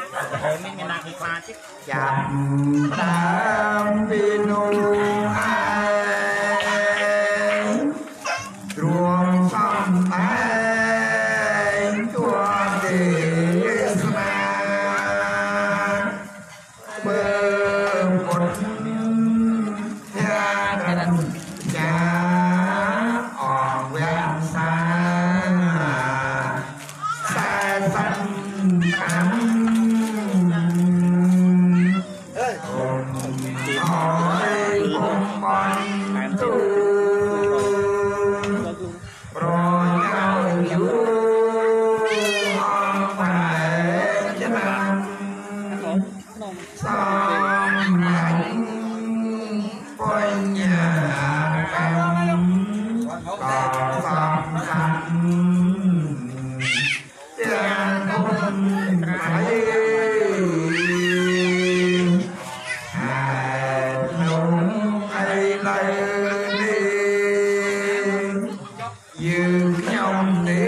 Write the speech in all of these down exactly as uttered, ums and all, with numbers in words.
mình nghe nàng đi qua chứ chạm đam pin nô ai ruộng phong ai chua để mà bơ một nhà gần cha ở ven xa xa xanh thẳm hỏi cùng bọn tu rồi nhau vui ông phải chân ăn xong mạnh quay nhà cam còn xong khăn tiền không phải dương nhông đi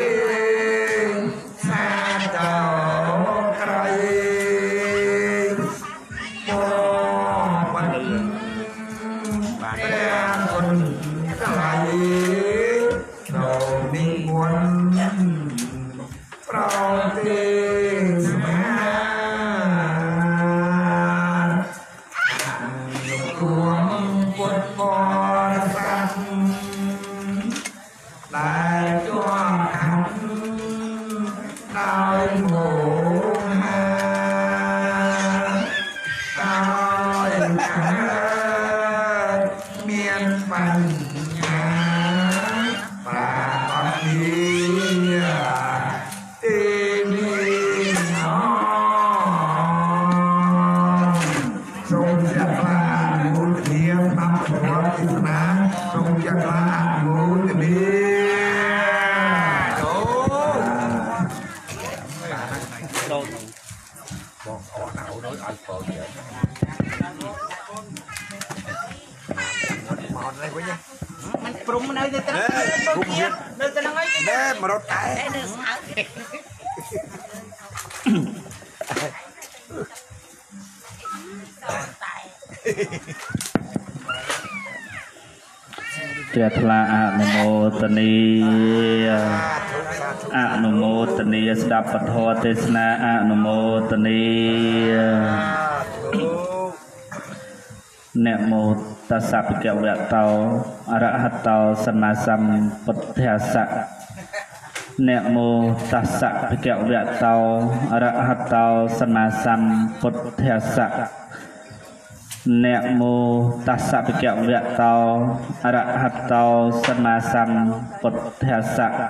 xa đầu cây mô bình đen quỳnh cây đầu đi quân trao tiên má cuồng quân bò xanh lại cho hạnh đôi ngủ ha đôi cả miền phần nhà và con đi tìm đi nó sông giặc là muốn tìm năm của tình nam sông giặc là muốn tìm bọn họ nào nói ai phở vậy mòn đây với nhau mình prum nơi đây ta prum kia nơi ta nói đây mà đốt tay Tuyệt là a namo tani a namo tani đáp Phật thọ tesna a namo tani namo tassa bhagavato arahato samma sambuddhassa namo tassa bhagavato arahato samma sambuddhassa namo tassa bhagavato arahato samma sambuddhassa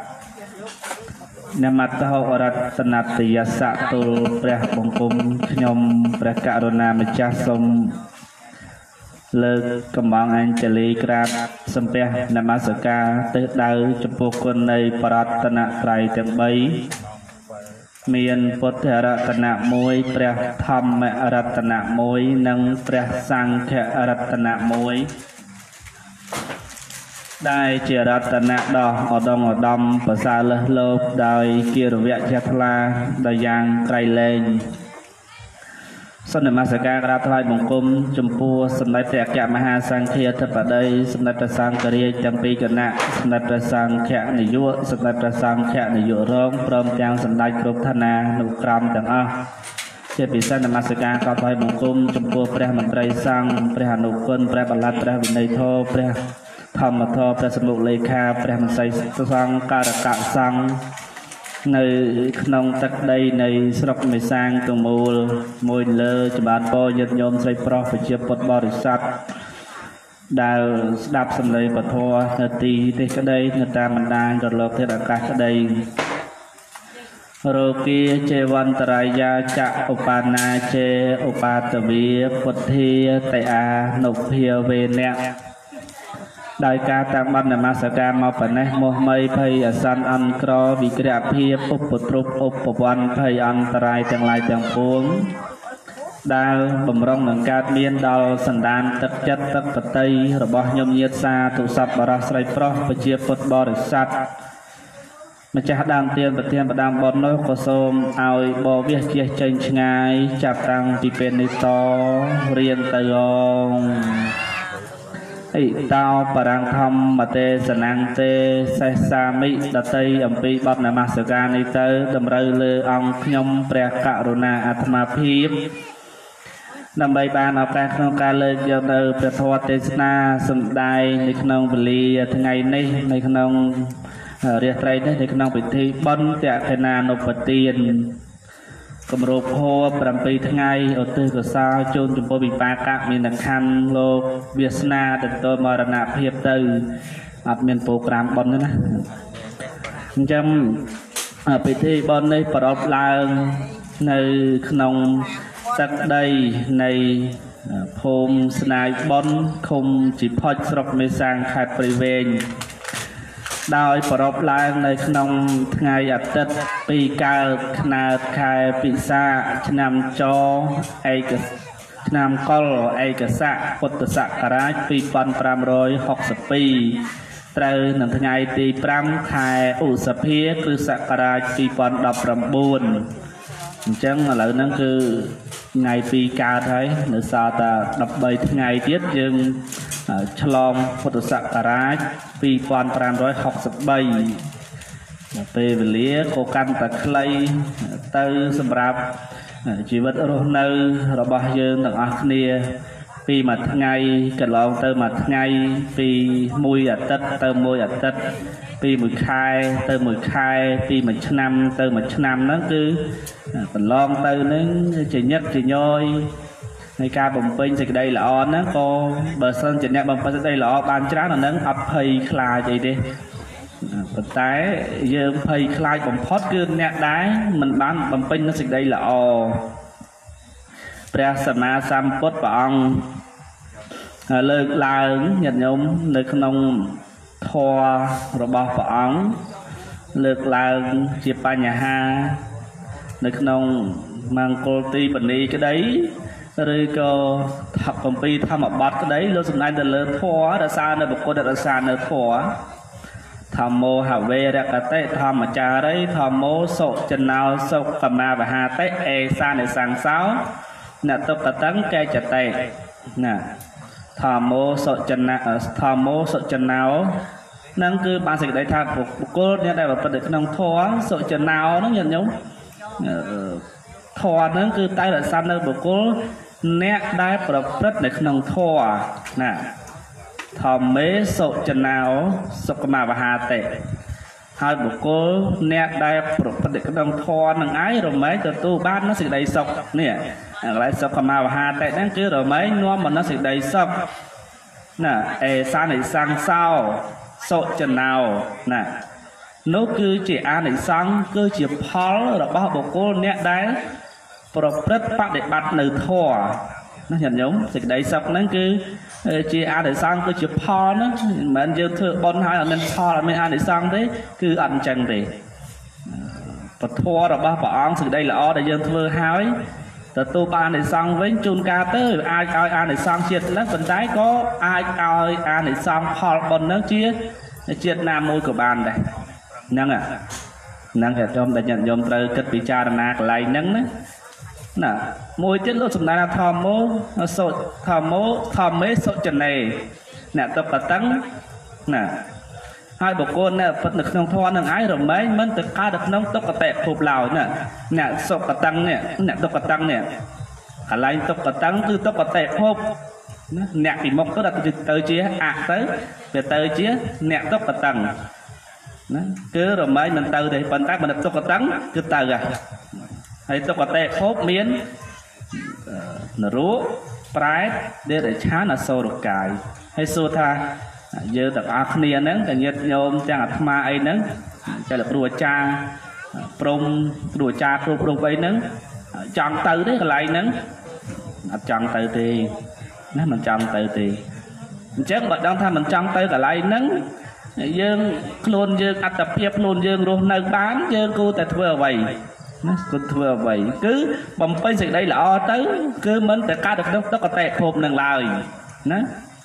Namato Ratanatiyasa tuព្រះបង្គំខ្ញុំព្រះករុណាម្ចាស់សូមលើកកំងអញ្ជលីក្រាបសំពះនមស្ការទិសដៅចំពោះគុណនៃបរតនត្រ័យទាំងបីមានពុទ្ធរតនៈមួយព្រះធម្មរតនៈមួយនិងព្រះសង្ឃរតនៈមួយដែលជារតនៈដ៏ឧត្តមឧត្តមប្រសើរលើសលោបដោយគារវៈជ្រះថ្លាដោយយ៉ាងក្រៃលែងសូមនមស្ការក្រាបថ្វាយបង្គំចំពោះសម្ដេចព្រះអគ្គមហាសង្ឃាធិបតីសម្ដេចព្រះសង្ឃរាជទាំងពីរគណៈសម្ដេចព្រះសង្ឃនាយកសម្ដេចព្រះសង្ឃនាយករងព្រមទាំងសម្ដេចគ្រប់ឋានានុក្រមទាំងអស់ជាពិសេសនមស្ការក្រាបថ្វាយបង្គំចំពោះព្រះមន្ត្រីសង្ឃព្រះអនុគុណព្រះបល្ល័តព្រះវិន័យធម៌ព្រះធម្មធម៌ព្រះសមុខលេខាព្រះមន្ត្រីសង្ឃការកៈសង្ឃនៅក្នុងទឹកដីនៃស្រុកមេសាងទាំងមូលមួយលើចំបានពរញាតិញោមស្រីប្រុសប្រជាពុទ្ធបរិស័ទដែលស្ដាប់សម្លេងពធនៅទីទេសក្តីនៅតាមបណ្ដាញរលកធាតុអាកាសក្តីរោគាចេវន្តរាយាចៈឧបានាចេឧបាទវីពុទ្ធាតេអានុភាវេណៈដោយការតាមបណ្ឌនមស្ការមកប៉ុណ្ណេះមោះមីភ័យអសន្នអន្តក្រវិក្រៈភាពឧបទ្រពឧបវន្តភ័យអន្តរាយទាំងឡាយទាំងពួងដែលបំរុងនឹងកើតមានដល់សន្តានទឹកចិត្តទឹកបតីរបស់ញោមញាតសាទុសពបរោះស្រីប្រុសប្រជាពុទ្ធបរិស័ទម្ចាស់ដើមទានប្រធានបដាមបននោះក៏សូមឲ្យបរវាសជះចេញឆ្ងាយចាប់តាំងពីពេលនេះតរៀនទៅអងអីតោបរាំងធម្មទេសនាងទេសេះសាមិដតីអំពីបទនមស្ការនេះទៅតម្រូវលើអង្គខ្ញុំព្រះករុណាអាត្មាភាពដើម្បីបានឱកាសក្នុងការលើកយកនៅព្រះធម៌ទេសនាសម្ដែងនៅក្នុងវេលាថ្ងៃនេះនៅក្នុងរាត្រីនេះនៅក្នុងពិធីបុណ្យតក្កិណានុប្បទានគម្រប់ហួបប្រាំពីរថ្ងៃឧទ្ទិសកុសលជូនចំពោះវិបាកៈមានខណ្ឌលោកវាសនាទទួលមរណភាពទៅអត់មានប្រូក្រាមបុណ្យទេណាអញ្ចឹងពិធីបុណ្យនេះប្រពៃឡើងនៅក្នុងទឹកដីនៃភូមិស្នាយបុណ្យឃុំជីផុចស្រុកមេសាំងខេត្តព្រៃវែងដោយប្រពៃឡើងនៅក្នុងថ្ងៃអាទិត្យពីកើតខ្នើតខែពិសាឆ្នាំចឯកឆ្នាំកុលឯកស័កពុទ្ធសករាជពីរពាន់ប្រាំរយហុកសិបពីរត្រូវនៅថ្ងៃទីប្រាំខែឧសភាគ្រិស្តសករាជពីរពាន់ដប់ប្រាំបួនអញ្ចឹងឥឡូវហ្នឹងគឺថ្ងៃពីរកើតហើយនៅសល់តែដប់បីថ្ងៃទៀតយើងឆ្លងពុទ្ធសករាជពីរពាន់ប្រាំរយហុកសិបបីពេលវេលាក៏កាន់តែខ្លីទៅសម្រាប់ជីវិតរស់នៅរបស់យើងទាំងអស់គ្នាពីមួយថ្ងៃកន្លងទៅមួយថ្ងៃពីមួយអាទិត្យទៅមួយអាទិត្យពីមួយខែទៅមួយខែពីមួយឆ្នាំទៅមួយឆ្នាំហ្នឹងគឺកន្លងទៅហ្នឹងជាញឹកជាញយនៃការបំពេញសេចក្តីល្អហ្នឹងក៏បើសិនជាអ្នកបំពេញសេចក្តីល្អបានច្រើនអាហ្នឹងអត់ភ័យខ្លាចអីទេប៉ុន្តែយើងភ័យខ្លាចបំផុតគឺអ្នកដែរមិនបានបំពេញនូវសេចក្តីល្អព្រះសម្មាសម្ពុទ្ធព្រះអង្គលើកឡើងញាតិញោមនៅក្នុងធម៌របស់ព្រះអង្គលើកឡើងជាបញ្ហានៅក្នុងមង្គលទីបនីក្តីឬក៏ថាកំពីធម្មបទក្តីលោកសម្ដែងទៅលើធម៌រក្សានៅបុគ្គលរក្សានៅធម៌ធម្មោហវេរកតិធម្មចារីធម្មោសុចណោសុកមាវហាតិអេសានិសង្សោណតុកតੰកេចតិណាធម្មោសុចណធម្មោសុចណោហ្នឹងគឺបានសេចក្តីថាបុគ្គលអ្នកដែលប្រព្រឹត្តនៅក្នុងធម៌សុចណោហ្នឹងញាតិញោមធម៌ហ្នឹងគឺតែរក្សានៅបុគ្គលអ្នកដែលប្រព្រឹត្តនៅក្នុងធម៌ណាធម្មេសុចណោសុខមាវហាតិហើយបុគ្គលអ្នកដែលប្រព្រឹត្តនៅក្នុងធម៌នឹងឯងរមែងទទួលបាននូវសេចក្តីសុខនេះកន្លែងសុខមាវហាតិហ្នឹងគឺរមែងនាំមកនូវសេចក្តីសុខណាអេសានិសង្សោសុចណោណានោះគឺជាអានិសង្សគឺជាផលរបស់បុគ្គលអ្នកដែលប្រព្រឹត្តបដិបត្តិនៅធម៌ណាញាតិញោមសេចក្តីសុខហ្នឹងគឺជាអានិសង្សគឺជាផលណាមិនមែនយើងធ្វើបុណ្យហើយអត់មានផលអត់មានអានិសង្សទេគឺអត់អញ្ចឹងទេពធរបស់ព្រះអង្គសេចក្តីល្អដែលយើងធ្វើហើយទទួលបានអានិសង្សវិញជួនកាលទៅអាចឲ្យអានិសង្សជាតិហ្នឹងប៉ុន្តែក៏អាចឲ្យអានិសង្សផលបុណ្យហ្នឹងជាជាតិណាមួយក៏បានដែរហ្នឹងហ្នឹងគេខ្ញុំដែលញាតិញោមត្រូវគិតពិចារណាកន្លែងហ្នឹងណាណាមួយទៀតលោកសម្ដែងថាធម្មោសុធម្មោធម្មេសុចនេអ្នកតុកតੰណាហើយបុគ្គលនៅពិតនៅក្នុងធម៌នឹងឯងរមែងមិនទៅកើតនៅក្នុងទុក្ខតិភពឡើយណាអ្នកសុកតੰនេះអ្នកទុក្ខតੰនេះកន្លែងទុក្ខតੰគឺទុក្ខតិភពណាអ្នកពីមុខទៅដល់ទៅជាអទៅវាទៅជាអ្នកទុក្ខតੰណាគឺរមែងមិនទៅទេប៉ុន្តែមិនទុក្ខតੰគឺទៅហើយទុក្ខតិភពមាននរោប្រែតដេរឆានអសូរកាយហើយសួរថាយើងទាំងអស់គ្នាហ្នឹងតែញាតិញោមទាំងអាត្មាអីហ្នឹងតែលោកគ្រូអាចារ្យព្រមគ្រូអាចារ្យគ្រប់គ្រប់អីហ្នឹងចង់ទៅទេកន្លែងហ្នឹងអត់ចង់ទៅទេណាមិនចង់ទៅទេអញ្ចឹងបើដឹងថាមិនចង់ទៅកន្លែងហ្នឹងយើងខ្លួនយើងអត្តភាពខ្លួនយើងរស់នៅបានយើងគួរតែធ្វើអ្វីណាគួរធ្វើអ្វីគឺបំពេញសេចក្តីល្អទៅគឺមិនតែកើតនៅក្នុងទុក្ខតិភពនឹងឡើយណា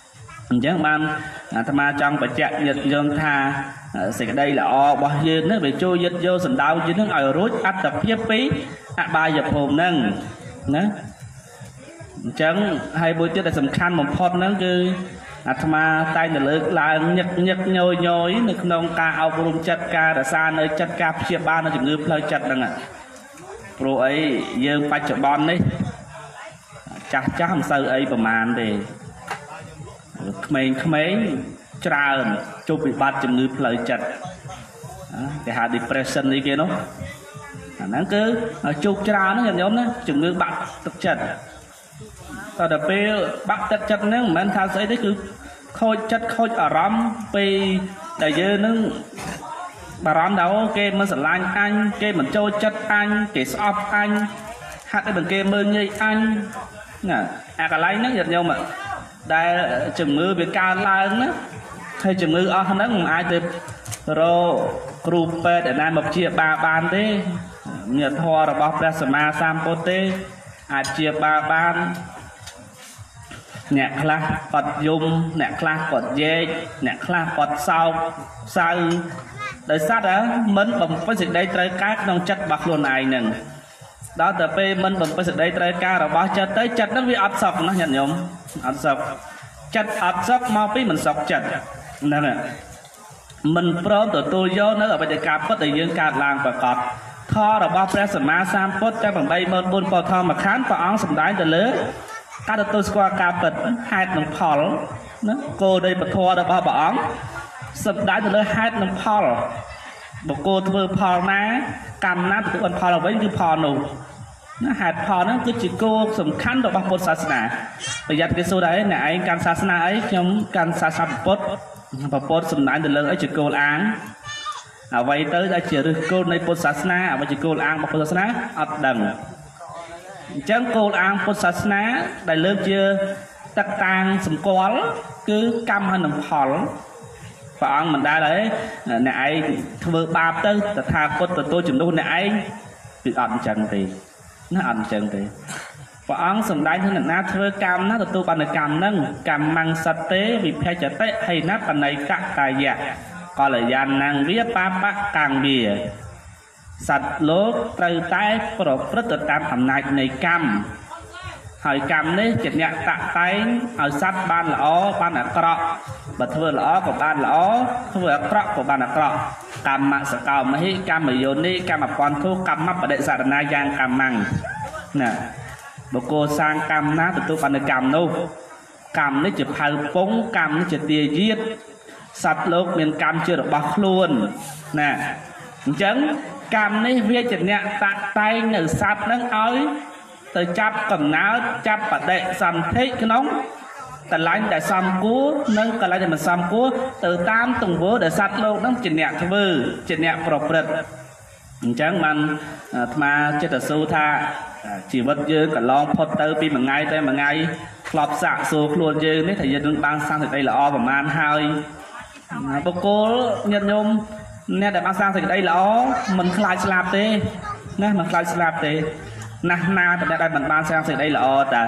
អញ្ចឹងបានអាត្មាចង់បញ្ជាក់ញាតិញោមថាសេចក្តីល្អរបស់យើងហ្នឹងវាចូលយឹតយកសណ្ដោយើងហ្នឹងឲ្យរួចអត្តភាពពីអបាយភូមិហ្នឹងណាអញ្ចឹងហើយមួយទៀតដែលសំខាន់បំផុតហ្នឹងគឺអាត្មាតែងតែលើកឡើងញឹកញឹកញយញយនៅក្នុងការអប់រំចិត្តការរក្សានៅចិត្តការព្យាបាលនៅជំងឺផ្លូវចិត្តហ្នឹងព្រោះអីយើងបច្ចុប្បន្ននេះចាស់ចាស់មិនសូវអីប្រមាណទេក្មេងក្មេងច្រើនជួបវិបត្តិជំងឺផ្លូវចិត្តគេហៅ depression នេះគេនោះអាហ្នឹងគឺជួបច្រើនណាញោមណាជំងឺបាក់ទឹកចិត្តតែដល់ពេលបាក់ទឹកចិត្តហ្នឹងមិនមែនថាស្អីទេគឺខូចចិត្តខូចអារម្មណ៍ពេលដែលយើងនឹងបារម្ភថាអូគេមិនស្រឡាញ់អញគេមិនចូលចិត្តអញគេស្អប់អញហាក់ដូចគេមើលងាយអញណាអាកន្លែងហ្នឹងញាតិញោមដែលជំងឺវាកើនឡើងណាហើយជំងឺអស់ហ្នឹងមិនអាចទៅរកគ្រូពេទ្យដែលមកព្យាបាលបានទេញាតិធម៌របស់ព្រះសម្មាសម្ពុទ្ធទេអាចព្យាបាលបានអ្នកខ្លះគាត់យំអ្នកខ្លះគាត់យែកអ្នកខ្លះគាត់សោកសៅដោយសារតែមិនបំពេញសេចក្តីត្រូវការក្នុងចិត្តរបស់ខ្លួនឯងហ្នឹងដល់តែពេលមិនបំពេញសេចក្តីត្រូវការរបស់ចិត្តទៅចិត្តហ្នឹងវាអត់សុខណាញាតិញោមអត់សុខចិត្តអត់សុខមកពីមិនសុខចិត្តហ្នឹងមិនព្រមទទួលយកនៅអបិទ្ធការពិតដែលយើងកើតឡើងប្រកបធម៌របស់ព្រះសម្មាសម្ពុទ្ធតែប្រាំបីម៉ឺនបួនពោធម្មខណ្ឌព្រះអង្គសម្ដែងទៅលើការទទួលស្គាល់ការពិតហេតុនិងផលណាគោលនៃពធរបស់ព្រះអង្គសម្ដែងទៅលើហេតុនិងផលបុគ្គលធ្វើផលណាកម្មណាទទួលបានផលអ្វីគឺផលនោះណាហេតុផលហ្នឹងគឺជាគោលសំខាន់របស់ពុទ្ធសាសនាប្រយ័ត្នគេសួរដែរអ្នកឯងកាន់សាសនាអីខ្ញុំកាន់សាសនាពុទ្ធពុទ្ធសម្ដែងទៅលើអីជាគោលអាងអ្វីទៅដែលជាឫសគល់នៃពុទ្ធសាសនាអ្វីជាគោលអាងរបស់ពុទ្ធសាសនាអត់ដឹងអញ្ចឹងគោលអាងពុទ្ធសាសនាដែលលើកជាទឹកតាងសម្គាល់គឺកម្មហើយនឹងផលព្រះអង្គមិនដែលទេអ្នកឯងធ្វើបាបទៅតថាគតទទួលជំនួសអ្នកឯងគឺអត់អញ្ចឹងទេណាអត់អញ្ចឹងទេព្រះអង្គសម្ដែងថាអ្នកណាធ្វើកម្មណាទទួលបានកម្មហ្នឹងកម្មង្សតេវិភចតិហេណបណៃកកាយៈកលយានណាំងវាបាបកាំងវាសត្វលោកត្រូវតែប្រព្រឹត្តទៅតាមអំណាចនៃកម្មហើយកម្មនេះជាអ្នកតាក់តែងឲ្យសត្វបានល្អបានអាក្រក់បើធ្វើល្អក៏បានល្អធ្វើអាក្រក់ក៏បានអាក្រក់កម្មសកោមហិកម្មយោនិកម្មបន្ធុកម្មបដិសរណាយ៉ាងកម្មੰណាបុគ្គលសាងកម្មណាទទួលបានកម្មនោះកម្មនេះជាផៅពងកម្មនេះជាទាយាទសត្វលោកមានកម្មជារបស់ខ្លួនណាអញ្ចឹងកម្មនេះវាជាអ្នកតាក់តែងនៅសត្វហ្នឹងឲ្យទៅចាប់កំណើតចាប់បដិសន្ធិក្នុងកន្លែងដែលសំគួរនិងកន្លែងដែលមិនសំគួរទៅតាមទង្វើដែលសត្វលោកហ្នឹងជាអ្នកធ្វើជាអ្នកប្រព្រឹត្តអញ្ចឹងបានអាត្មាចិត្តទៅសួរថាជីវិតយើងកន្លងផុតទៅពីមួយថ្ងៃតែមួយថ្ងៃធ្លាប់សាកសួរខ្លួនយើងនេះថាយើងនឹងបានសាងសេចក្តីល្អប្រមាណហើយបុគ្គលញាតិញោមអ្នកដែលបានសាងសេចក្តីល្អមិនខ្លាចស្លាប់ទេណាមិនខ្លាចស្លាប់ទេណាស់ណាតែអ្នកដែលមិនបានសាងសេចក្តីល្អតើ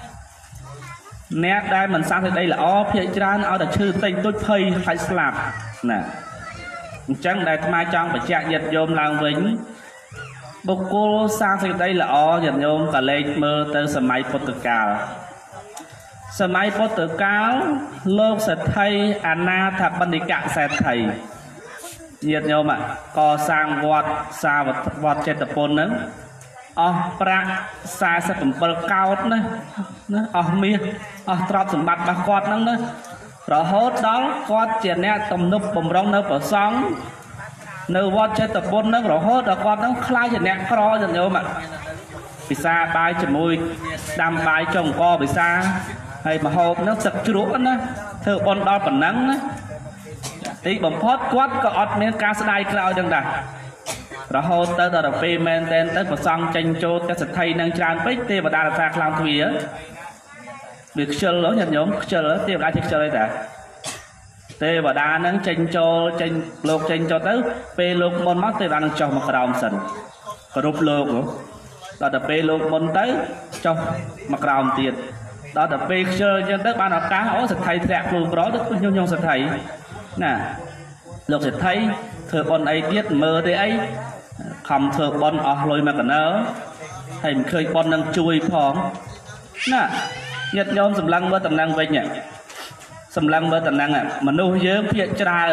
អ្នកដែលមិនសាងសេចក្តីល្អភាគច្រើនឲ្យតែឈឺតិចតួចភ័យខ្លាចស្លាប់ណាអញ្ចឹងដែលអាត្មាចង់បញ្ជាក់ញាតិញោមឡើងវិញបុគ្គលសាងសេចក្តីល្អញាតិញោមក៏លេចមើលទៅសម័យពុទ្ធកាលសម័យពុទ្ធកាលលោកសេដ្ឋីអនាថបណ្ឌិកសេដ្ឋីញាតិញោមកសាងវត្តសាវត្តចេតពុនហ្នឹងអស់ប្រាក់សែសិបប្រាំកោដណាណាអស់មាសអស់ទ្រព្យសម្បត្តិរបស់គាត់ហ្នឹងណារហូតដល់គាត់ជាអ្នកទំនប់បំរុងនៅប្រសង់នៅវត្តចេតពុនហ្នឹងរហូតដល់គាត់ហ្នឹងខ្លាចជាអ្នកក្រញាតិញោមពិសាបាយជាមួយដាំបាយចុងអង្គពិសាហើយមហូបហ្នឹងទឹកជ្រក់ណាធ្វើបន់ដល់ប៉ុណ្ណឹងណាទីបំផុតគាត់ក៏អត់មានការស្ដាយក្រោយទាំងដែររហូតទៅដល់ពេលមែនតែនទៅប្រសង់ចេញចូលតែសទ្ធិនឹងច្រើនពេកទេវតារថាខ្លាំងទ្វាវាខ្ជិលញាតិញោមខ្ជិលទេវតាជាខ្ជិលអីតាទេវតានឹងចេញចូលចេញលោកចេញចូលទៅពេលលោកមុនមកទេវតានឹងចុះមកក្រោមសិនគោរពលោកដល់តែពេលលោកមុនទៅចុះមកក្រោមទៀត đó là về chơi nhân đất ban học cá ó sẽ thay thẹn luôn đó đức nhung nhung sẽ thấy nè lúc sẽ thấy thừa con ấy biết mơ thế ấy không thừa con ở lôi mà cả nó thầy mình khơi con đang chui phong nè nhật nhôm sầm lăng với tầm năng với nhỉ sầm lăng với tầm năng à mà nuôi dưỡng phía tra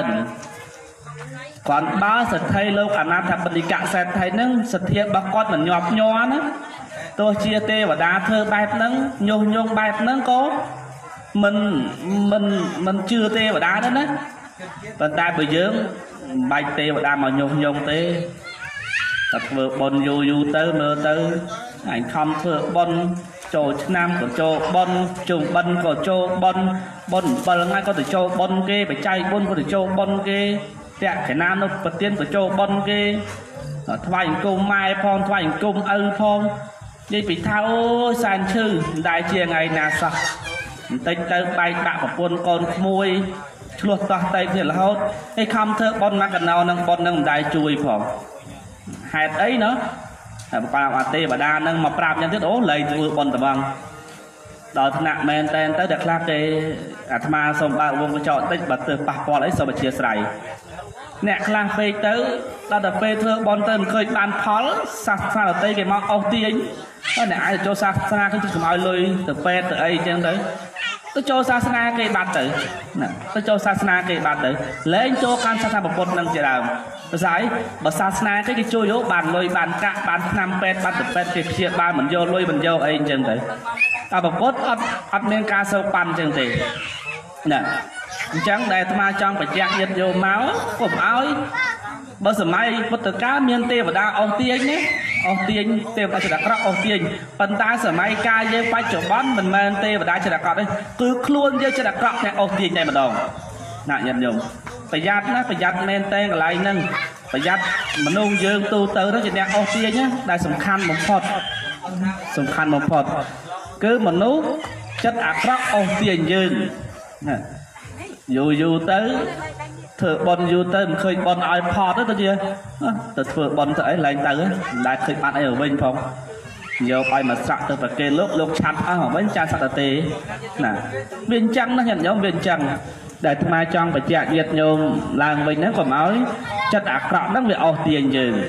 còn ba sẽ thay lâu cả năm thập đi cả sẽ thay nâng sẽ thiệt bác con mình nhọp nhó nữa tôi chia tê và đá thơ bài nâng nhung nhung bài nâng có mình mình mình chưa tê và đá đó đấy còn ta bởi dưỡng bài tê và đá mà nhung nhung tê tập vừa bon du du tới mơ tới ảnh không thừa bon trò nam của trò bon trùng bân của trò bon bon bần ngay có thể trò bon kê phải chay bon có thể trò bon kê tẹt cái nam nó bật tiên của trò bon kê thoại cung mai phong thoại cung ân phong đi bị thao sàn chư đại chia ngày nào sặc tay tay bay bạc của quân con môi chuột to tay thì là hốt cái không thơ bon mắc gần nào nâng bon nâng đại chui phòng hạt ấy nữa bà bà tê bà đa nâng mà prap nhân tiết ố lấy từ bon tờ bằng đó thằng nặng men tên tới được là cái atma xong ba vương có chọn tích bật từ bạc qua lấy xong bà chia sài nè khang phê tới đó là phê thơ bon tên khơi ban phó sạc xa là tây cái mong ông tiên đó nè ai cho sạc xa cái chúng ai lôi từ phê từ ấy trên tới tôi cho sa na cái bát tử nè tôi cho sa na cái bát tử lấy anh cho can sa một con nâng chỉ đào giải bà sa na cái cái chui vô bàn lôi bàn cạ bàn năm pet bàn tập pet cái chia ba mình vô lôi mình vô ấy chân tới ta một cốt ấp ấp nên ca sâu pan chân thì nè trắng đây mà trong phải chẹt nhiệt vô máu cục áo bây giờ mai bất tử cá miên tê và đa ông tiên nhé ông tiên tê và chỉ đặt cọ ông tiên phần ta giờ mai ca với vai chỗ bón mình men tê và đa chỉ đặt cọ đấy cứ luôn với chỉ đặt cọ này ông tiên này mà đồng nạn nhận dùng phải giặt nó phải giặt men tê lại nâng phải giặt mà nung dương tu từ đó chỉ đặt ông tiên nhé đại sủng khăn một phật sủng khăn một phật cứ mà nấu chất ác cọ ông tiên dương dù dù tới thừa bon du tới mình khơi bon iPod đó tôi chưa từ thừa bon tới lại tới lại khơi bạn ấy ở bên phòng nhiều bài mà sạc từ phải kê lúc lúc chặt à họ vẫn chặt sạc tê nè viên trăng nó nhận nhóm viên trăng để tham mai trong phải chạy nhiệt nhôm làng mình nó còn nói chất ác cọ nó bị ao tiền dừng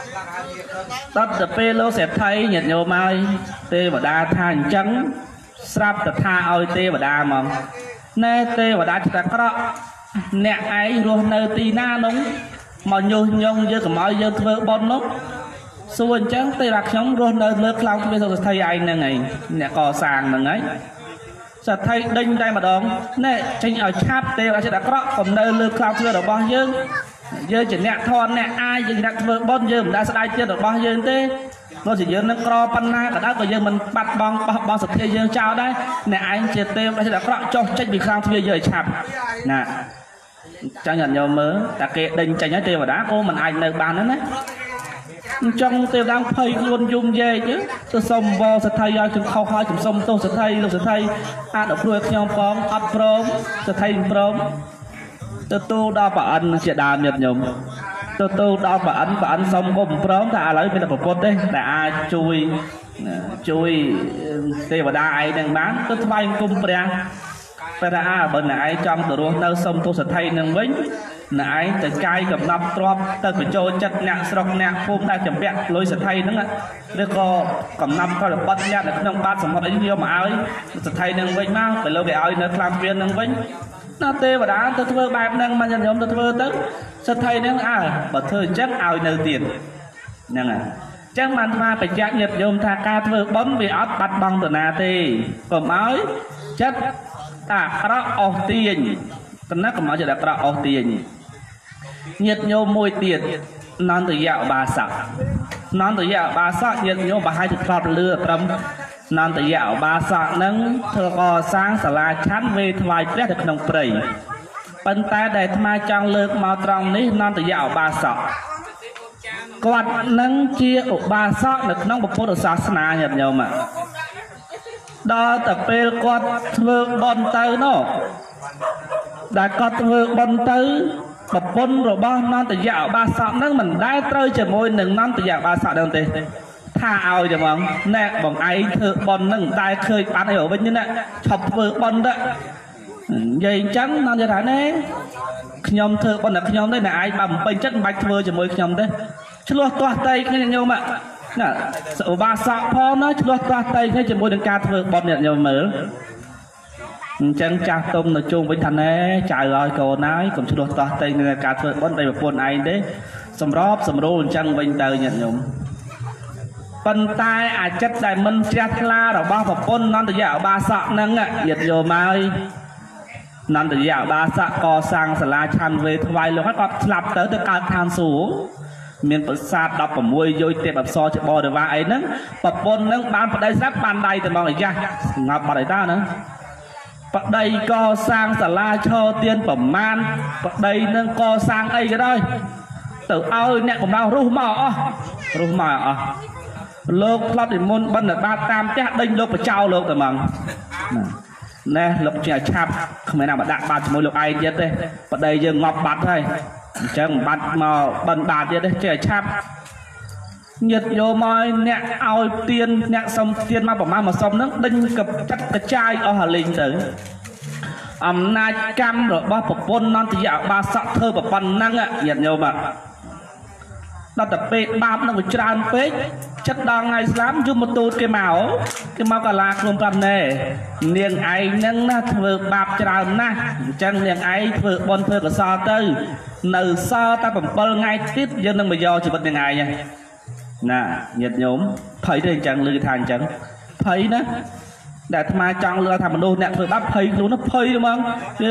tất từ pê lô sẽ thấy nhiệt nhôm mai tê và đa than trắng sắp từ tha oi tê và đa mà nè tê và đa chất ác cọ nè ai luôn nơi tì na nóng mà nhung nhung như cầm ơi như thưa bon nó xuân trắng tê lạc sống luôn nơi nước long bây giờ thầy anh nè ngày nè cò sàng nè ấy sẽ thầy đinh đây mà đón nè tranh ở chắp tê và sẽ đã có còn nơi nước long chưa được bao nhiêu giờ chỉ nè thon nè ai gì đặt thưa bon giờ mình đã sẽ đai chưa được bao nhiêu tê nó chỉ giờ nó cò panna cả đó còn giờ mình bắt bong bong sập thế giờ chào đấy nè anh chia tê và sẽ đã có cho tranh bị long bây giờ chắp nè cho nhận nhau mớ ta kệ đinh tranh tê và đá cô mình anh nơi bàn đó đấy trong tiêu đang phơi luôn dung về chứ tôi xong vào sẽ thay ai chúng khâu hai chúng xong tôi sẽ thay tôi sẽ thay à đọc đuôi nhau phong up prom sẽ thay prom tôi tu đo bà anh sẽ đàm nhật nhung tôi tu đo bà anh bà anh xong cùng prom ta lấy bên là một cốt đấy là ai chui chui tê và đa ai đang bán tôi thay cùng bè phải ra bên này trong từ luôn nơi xong tôi sẽ thay nâng vĩnh nãy từ cay cầm nắp trộm từ phải cho chặt nè sọc nè phun ta chấm bẹt lối sẽ thay nữa đây có cầm nắp có được bắt nhá để không bắt xong một ấy nhiều mà ơi sẽ thay nâng vĩnh mang phải lâu về ơi nó làm viên nâng vĩnh nó tê và đá tôi thưa bài nâng mà nhận nhóm tôi thưa tới sẽ thay nâng à bà thưa chắc ơi nơi tiền nâng à chắc mà mà phải chắc nhật dùng tha ca thưa bấm vì ớt bắt băng từ nà tê cầm ơi chắc ta đó ổ tiền cái nát cầm áo chỉ đặt ra ổ tiền nhiệt nhôm môi tiền non từ dạo bà sạc non từ dạo bà sạc nhiệt nhôm bà hai chục lọt lừa trầm non từ dạo bà sạc nâng thưa cò sáng xả la chán về thoại biết được nông prey bên tay để tham trong lược màu trong ní non từ dạo bà sạc quạt nâng chia ổ bà sạc được nông một phút được sáng sna nhiệt nhôm mà đó tập bê quạt thưa bon tới nó đã có thưa bon tới một bôn rồi bao non từ dạo ba sọ nó mình đã trơi chờ môi đừng non từ dạo ba sọ đâu tê ថាឲ្យទេហ្មងណែបងឯងធ្វើបន់ហ្នឹងតែឃើញបានអីវិញណាឈប់ធ្វើបន់ទៅនិយាយអញ្ចឹងណានិយាយថាណែខ្ញុំធ្វើបន់តែខ្ញុំទេណែឯងបើបំពេញចិត្តមិនបាច់ធ្វើជាមួយខ្ញុំទេឆ្លោះទាស់តៃគ្នាញោមណាឧបាសកផងណាឆ្លោះទាស់តៃគ្នាជាមួយនឹងការធ្វើបន់ញោមមើលអញ្ចឹងចាស់ទុំនៅជុំវិញថាណែចៅឲ្យកូនហើយកុំឆ្លោះទាស់តៃនឹងការធ្វើបន់ដោយប្រពន្ធឯងទេសម្របសម្រួលអញ្ចឹងវិញទៅញាតិញោមប៉ុន្តែអាចិត្តដែលមិនជ្រះថ្លារបស់ប្រពន្ធនន្តយៈឧបាសកហ្នឹងញាតិញោមហើយនន្តយៈឧបាសកកសាងសាលាឆាន់វេថ្វាយលោកហើយគាត់ស្លាប់ទៅទៅកើតឋានសួគ៌មានប្រាសាទដប់ប្រាំមួយយុយទេពអប្សរជាបរិវារអីហ្នឹងប្រពន្ធហ្នឹងបានប្តីស្រាប់បានដៃទៅមកអាយ៉ាស្ងប់បាត់អីតាណាប្តីកសាងសាលាឈរទៀនប្រមាណប្តីនឹងកសាងអីក៏ដោយទៅឲ្យអ្នកកំដៅរុះមកអស់រុះមកអស់លោកផ្លាត់និមន្តបណ្ឌបាតតាមផ្ទះដេញលោកបចោលោកតែហ្មងណែលោកជាឆាប់គ្មានណាមកដាក់បាតជាមួយលោកឯងទៀតទេប្តីយើងងាប់បាត់ហើយអញ្ចឹងបាត់មកបណ្ឌបាតទៀតទេចេះឆាប់ញាតិយោមកអ្នកឲ្យទៀនអ្នកសុំទៀនមកប្រមាណមកសុំហ្នឹងដេញកចាត់កចាយអស់ហើយលេងទៅអំណាចកម្មរបស់ប្រពន្ធនន្តយៈឧបាសកធ្វើប្រប៉ុណ្ណឹងញាតិញោមដល់តែពេកបាបនឹងវាច្រើនពេកចិត្តដល់ថ្ងៃស្លាប់យមមកទូតគេមកគេមកកាឡាខ្លួនប្រាប់ណែនាងឯងហ្នឹងណាធ្វើបាបច្រើនណាស់អញ្ចឹងនាងឯងធ្វើបុណ្យធ្វើកុសលទៅនៅសល់តែbảyថ្ងៃទៀតយើងនឹងមកយកជីវិតនាងឯងណាញាតិញោមភ័យទេអញ្ចឹងឮថាអញ្ចឹងភ័យណាដែលអាត្មាចង់លើថាមនុស្សអ្នកធ្វើបាបភ័យខ្លួនភ័យហ្មងទេ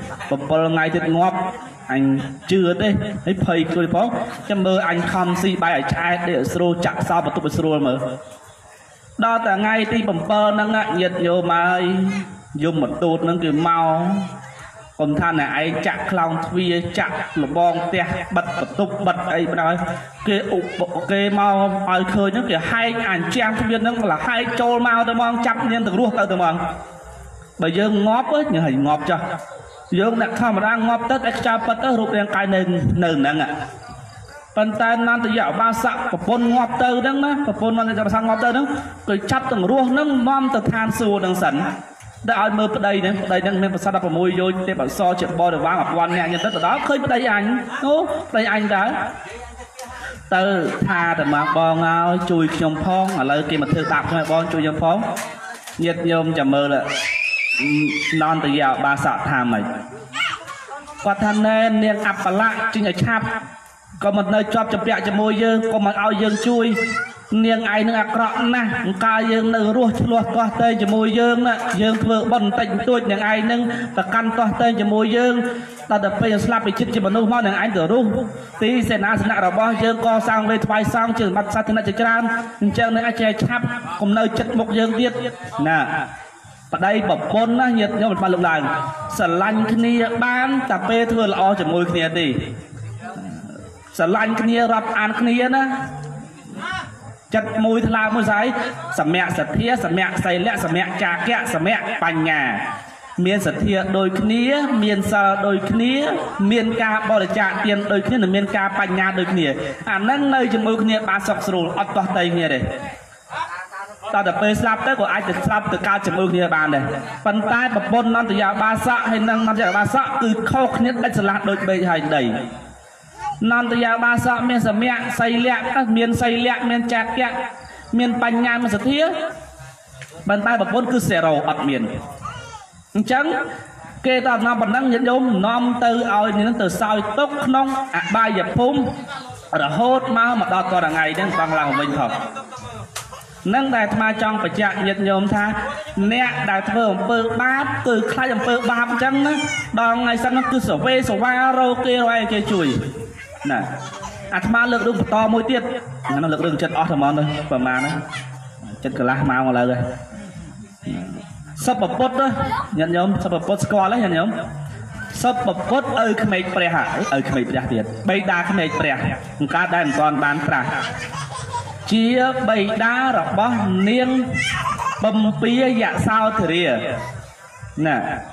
bảyថ្ងៃទៀតងាប់អញជឿទេហើយភ័យខ្លួនផងចាំមើលអញខំស៊ីបាយឲ្យឆ្អែតទេស្រួលចាក់សោបន្ទប់ឲ្យស្រួលមើលដល់តែថ្ងៃទីbảyហ្នឹងញាតិញោមហើយយមមកទូតហ្នឹងគឺមកកុំថាណែឯងចាក់ខ្លោងទ្វារចាក់លបងផ្ទះបិទបន្ទប់បិទអីបណ្ដោយគេឧបគេមកឲ្យឃើញហ្នឹងគេហែកអាជាងទ្វារហ្នឹងម្ល៉េះហែកចូលមកទៅហ្មងចាប់នាងទៅរស់ទៅទៅហ្មងបើយើងងាប់ញ៉ៃងាប់ចាស់យើងអ្នកធម្មតាងាប់ទៅតែខ្ចោលពិតទៅរូបរាងកាយនៅនៅហ្នឹងប៉ុន្តែនន្តយៈឧបាសកប្រពន្ធងាប់ទៅហ្នឹងណាប្រពន្ធនន្តយៈឧបាសកងាប់ទៅហ្នឹងគឺចាប់ទាំងរស់ហ្នឹងនាំទៅឋានសួគ៌ហ្នឹងសិនតែឲ្យមើលប្តីហ្នឹងប្តីហ្នឹងមានប្រាសាទដប់ប្រាំមួយយោជទេពអប្សរជាបរិវារមួយពាន់នាក់ញ៉ាំទៅទៅដល់ឃើញប្តីអញអូប្តីអញដែរទៅថាតែមកបងឲ្យជួយខ្ញុំផងឥឡូវគេមកធ្វើបាបខ្ញុំបងជួយខ្ញុំផងញាតិញោមចាំមើលនន្តយៈឧបាសកថាម៉េចគាត់ថាណែនាងអបលៈចេញឲ្យឆាប់ក៏មិននៅជាប់ចម្ពាក់ជាមួយយើងក៏មិនឲ្យយើងជួយនាងឯងនឹងអាក្រក់ណាស់អង្ការយើងនៅរស់ឆ្លោះទាស់តែជាមួយយើងណាយើងធ្វើបន់បន្តិចបន្តួចនាងឯងនឹងប្រកាន់ទាស់តែជាមួយយើងដល់តែពេលស្លាប់ពីចិត្តជាមនុស្សមកនាងឯងទៅរស់ទីសេនាសនៈរបស់យើងកសាងវេថ្វាយសង់ជាសម្បត្តិសាធនៈជាច្រើនអញ្ចឹងនឹងអាចឆាប់កុំនៅចិត្តមុខយើងទៀតណាប្តីប្រពន្ធណាញាតិញោមបានលើកឡើងស្រឡាញ់គ្នាបានតែពេលធ្វើល្អជាមួយគ្នាទេស្រឡាញ់គ្នារាប់អានគ្នាណាចិត្តមួយថ្លើមមួយស្អីសម្យសទ្ធាសម្យសីលៈសម្យចាគៈសម្យបញ្ញាមានសទ្ធាដូចគ្នាមានសិលដូចគ្នាមានការបរិច្ចាគទានដូចគ្នានិងមានការបញ្ញាដូចគ្នាអាហ្នឹងនៅជាមួយគ្នាបានសុខស្រួលអត់ទាស់ទៃគ្នាទេតើតែពេលស្លាប់ទៅក៏អាចទៅស្លាប់ទៅកើតជាមួយគ្នាបានដែរប៉ុន្តែប្រពន្ធនន្តយៈឧបាសកហើយនិងនន្តយៈឧបាសកគឺខុសគ្នាដាច់ស្រឡះដូចបេកហើយដីនន្តយៈឧបាសកមានសម្យសីលៈមានសីលៈមានចាគៈមានបញ្ញាមានសទ្ធាប៉ុន្តែប្រពន្ធគឺសេរ៉ូអត់មានអញ្ចឹងគេតើនាំប៉ុណ្ណឹងញាតិញោមនាំទៅឲ្យនឹងទៅសោយទុកក្នុងអបាយភូមិរហូតមកមកដល់តរថ្ងៃហ្នឹងបងឡើងវិញផងនឹងដែលអាត្មាចង់បញ្ជាក់ញាតិញោមថាអ្នកដែលធ្វើអំពើបាបគឺខ្លាចអំពើបាបអញ្ចឹងណាដល់ថ្ងៃសិននោះគឺសវេសវារោគេរយគេជួយណាអាត្មាលើករឿងបន្តមួយទៀតហ្នឹងលើករឿងចិត្តអស់តែហ្មងទៅប្រហែលណាចិត្តកន្លះម៉ោងឥឡូវហ្នឹងសពពុទ្ធញាតិញោមសពពុទ្ធស្គាល់ទេញាតិញោមសពពុទ្ធឪក្មេកព្រះឪក្មេកព្រះទៀតបិតាក្មេកព្រះអង្ការដែលមិនទាន់បានត្រាស់ជាបិតារបស់នាងបំពាយសោធរាណា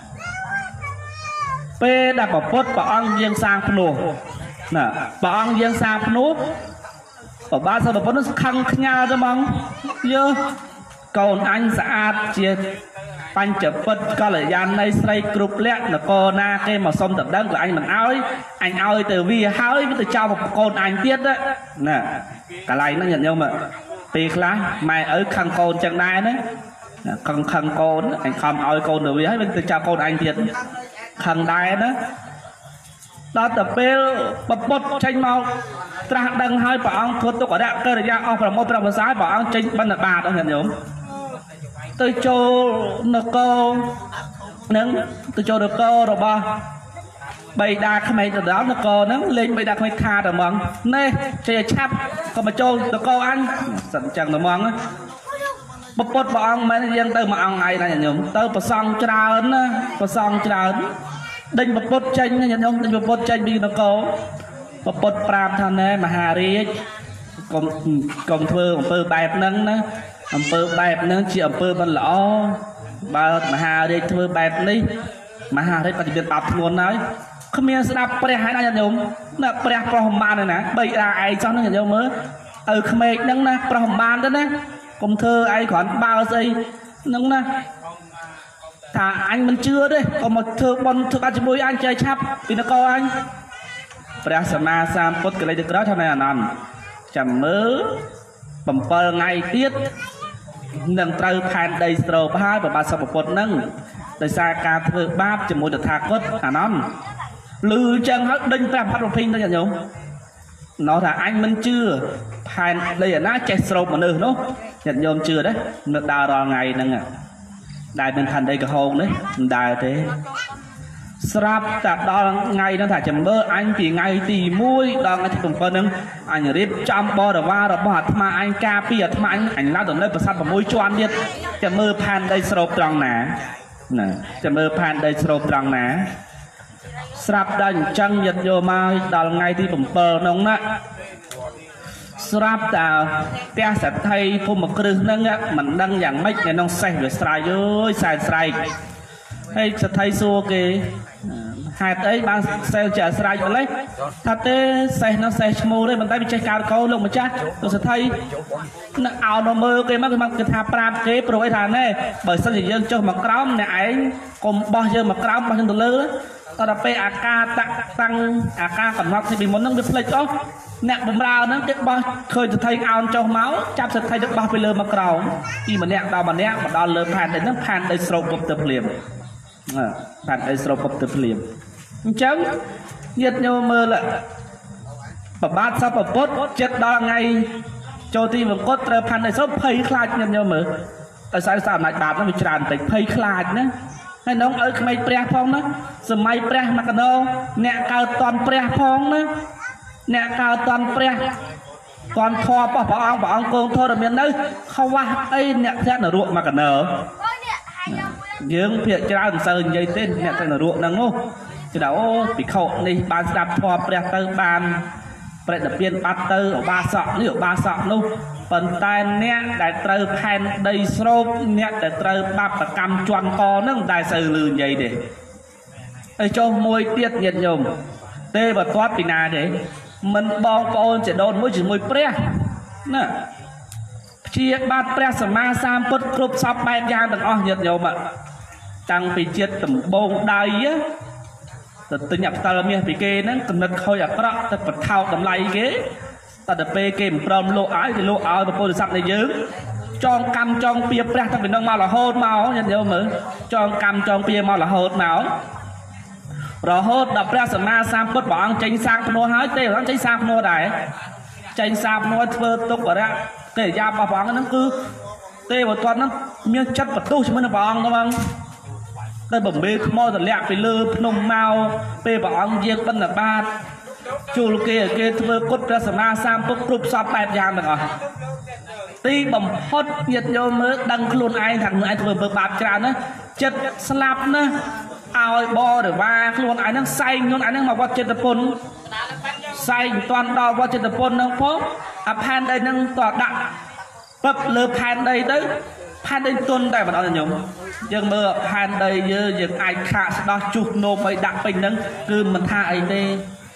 ពេលដែលប្រពុតព្រះអង្គយាងសាងភ្នោះណាព្រះអង្គយាងសាងភ្នោះ bà ba sao bà nó khăn nhà cho mong nhớ còn anh xã chia bánh chập bật có lời gian này xây group lẹ là cô na cái mà xong tập đơn của anh mình áo anh áo từ vì háo với từ cho một con anh tiết đấy nè cả này nó nhận nhau mà tì lá mày ở khăn con chân đai đấy khăn khăn con anh không áo con từ vì hết bên từ cho con anh tiết khăn đai đó đó tập bê bật bật tranh màu tra đăng hai bảo ông thôi tôi có đã cơ ra ông phải một trăm sáu bảo ông tranh bắn là bà đó nhận nhau tôi cho nó cô nâng tôi cho được cô rồi ba bày đa không mấy từ đó nó cô nâng lên bày đa không mấy tha rồi mong nè chơi chắp còn mà cho được cô anh sẵn chẳng là mong á bốc bốc bảo ông mấy riêng từ mà ông này là nhận nhung từ bà xong trà ấn bà xong trà ấn đinh bốc bốc tranh nhận nhung đinh bốc bốc tranh vì nó cô bốc bốc pram thằng này mà hà riết còn còn thơ còn thơ bẹp nâng nữa âm pơ bẹp nữa chị âm pơ bên lõ ba mà hà đây thưa bẹp đi mà hà đây phải biệt đọc luôn nói không biết đáp pre hai năm nhung là pre prohman này nè bây ra ai cho nó nhận nhau mới ừ không biết nâng nè prohman đó nè cùng thơ ai khoảng bao giây nâng nè thà anh mình chưa đấy còn một thơ bon thơ ba chục mũi anh chơi chắp vì nó coi anh pre sama sam put cái này được đó cho này là nằm chẳng mớ bẩm pơ ngày tiết nâng trâu phan đầy sầu hai và ba sáu một một nâng đời xa ca thơ bát cho một được thạc cốt à non lư chân hết đinh tam phát một phim thôi nhận nhung nó là anh mình chưa phan đây là ná chạy sầu mà nương nó nhận nhung chưa đấy được đào rò ngày nâng à đại bên thành đây cả hồn đấy đại thế srap tại đó ngày nó thả chấm bơ anh thì ngày thì muôi đó ngay thì cùng phân nâng anh rip trăm bo đờ va đờ bọt mà anh ca piệt mà anh anh lao đến đây và sát vào môi cho anh biết chấm mơ pan đây srop trăng nè nè chấm mơ pan đây srop trăng nè srap đây chân nhật vô mai đó ngày thì cùng phân nông nè srap ta tia sạch thay phun một cái nâng á mình đang dạng mấy cái nông xay rồi xài ơi xài xài hay sẽ thay xua kì hạt ấy ban xe chở sài vào lấy thật thế xe nó xe mô đây bàn tay bị chạy cao câu lông mà cha tôi sẽ thấy nó ảo nó mơ cái mắt cái mắt cái tháp pram cái pro ấy thằng này bởi sao thì dân cho mà crom này ấy còn bao giờ mà crom bao nhiêu lứa tao đập pe ak tăng ak còn hoặc thì bị muốn nó bị plek đó nè bấm rào nó cái bao khơiจะthấy ao cho máu chắp sẽ thấy được bao về lơ mà crom khi mà nè đào mà nè mà đào lơ phàn để nó phàn để sâu cục tập liền phàn để sâu cục tập liền chẳng nhiệt nhau mơ là bà bát sao bà bốt chết đó ngay cho thì mình có trời phàn để sâu phây khát nhiệt nhau mơ tại sao sao lại bát nó bị tràn tới phây khát nữa hay nó ở cái máy pre phong đó giờ máy pre mà cái đâu nè cao toàn pre phong đó nè cao toàn pre toàn thò bỏ bỏ ông bỏ ông con thôi là miền đấy không qua đây nè thế là ruộng mà cả nở dương việc cho ra sơn dây tên nè thế là ruộng năng ngô chứ đâu bị khổ đi ban đạp thò pre tư ban pre đập biên bắt tư ở ba sọ nữa ở ba sọ luôn phần tai nè đại trơ phan đầy srop nè đại trơ ba bạc cam choan to nó đại sư lư vậy để ai cho môi tiết nhiệt nhôm tê và toát bị nà để mình bong bồn chỉ đồn mỗi chỉ môi pre nè chia ba pre sama sam put group shop bay ra từng o nhiệt nhôm ạ tăng bị chết tầm bông đầy á từ nhập tờ miền bị kê nó cần được khôi ở đó từ bật thao tầm lại ghế ta được pe kèm prom lô ái thì lô áo và cô được sắp này dướng cho cam cho pia pre thằng mình đang mau là hôn máu nhận nhôm mở cho cam cho pia mau là hôn máu rồi hốt đập ra sầm ma sam put bỏ ăn chanh sang nô hái tê ăn chanh sang nô đại chanh sang nô phơ túc ở đó kể ra bỏ bỏ nó cứ tê vào toàn nó miếng chất vật tu chỉ mới là bỏ ăn đúng không đây bẩm bê mò thật lẹ phải lơ nông mau bê bỏ ăn riêng bên là ba chu kia kia phơ cốt ra sầm ma sam put group shop bẹt giang được rồi ti bẩm hốt nhiệt vô mới đăng luôn ai thằng ai vừa vừa bạp tràn nữa chất slap nữa ao bo để va luôn ai năng say luôn ai năng mà qua trên tập phun say toàn đo qua trên tập phun năng phố à pan đây năng toàn đặng bập lơ pan đây đấy pan đây tuần đây mà đó là nhung nhưng mơ pan đây giờ giờ ai khạ đó chụp nô mấy đặng bình năng cứ mình tha ấy đây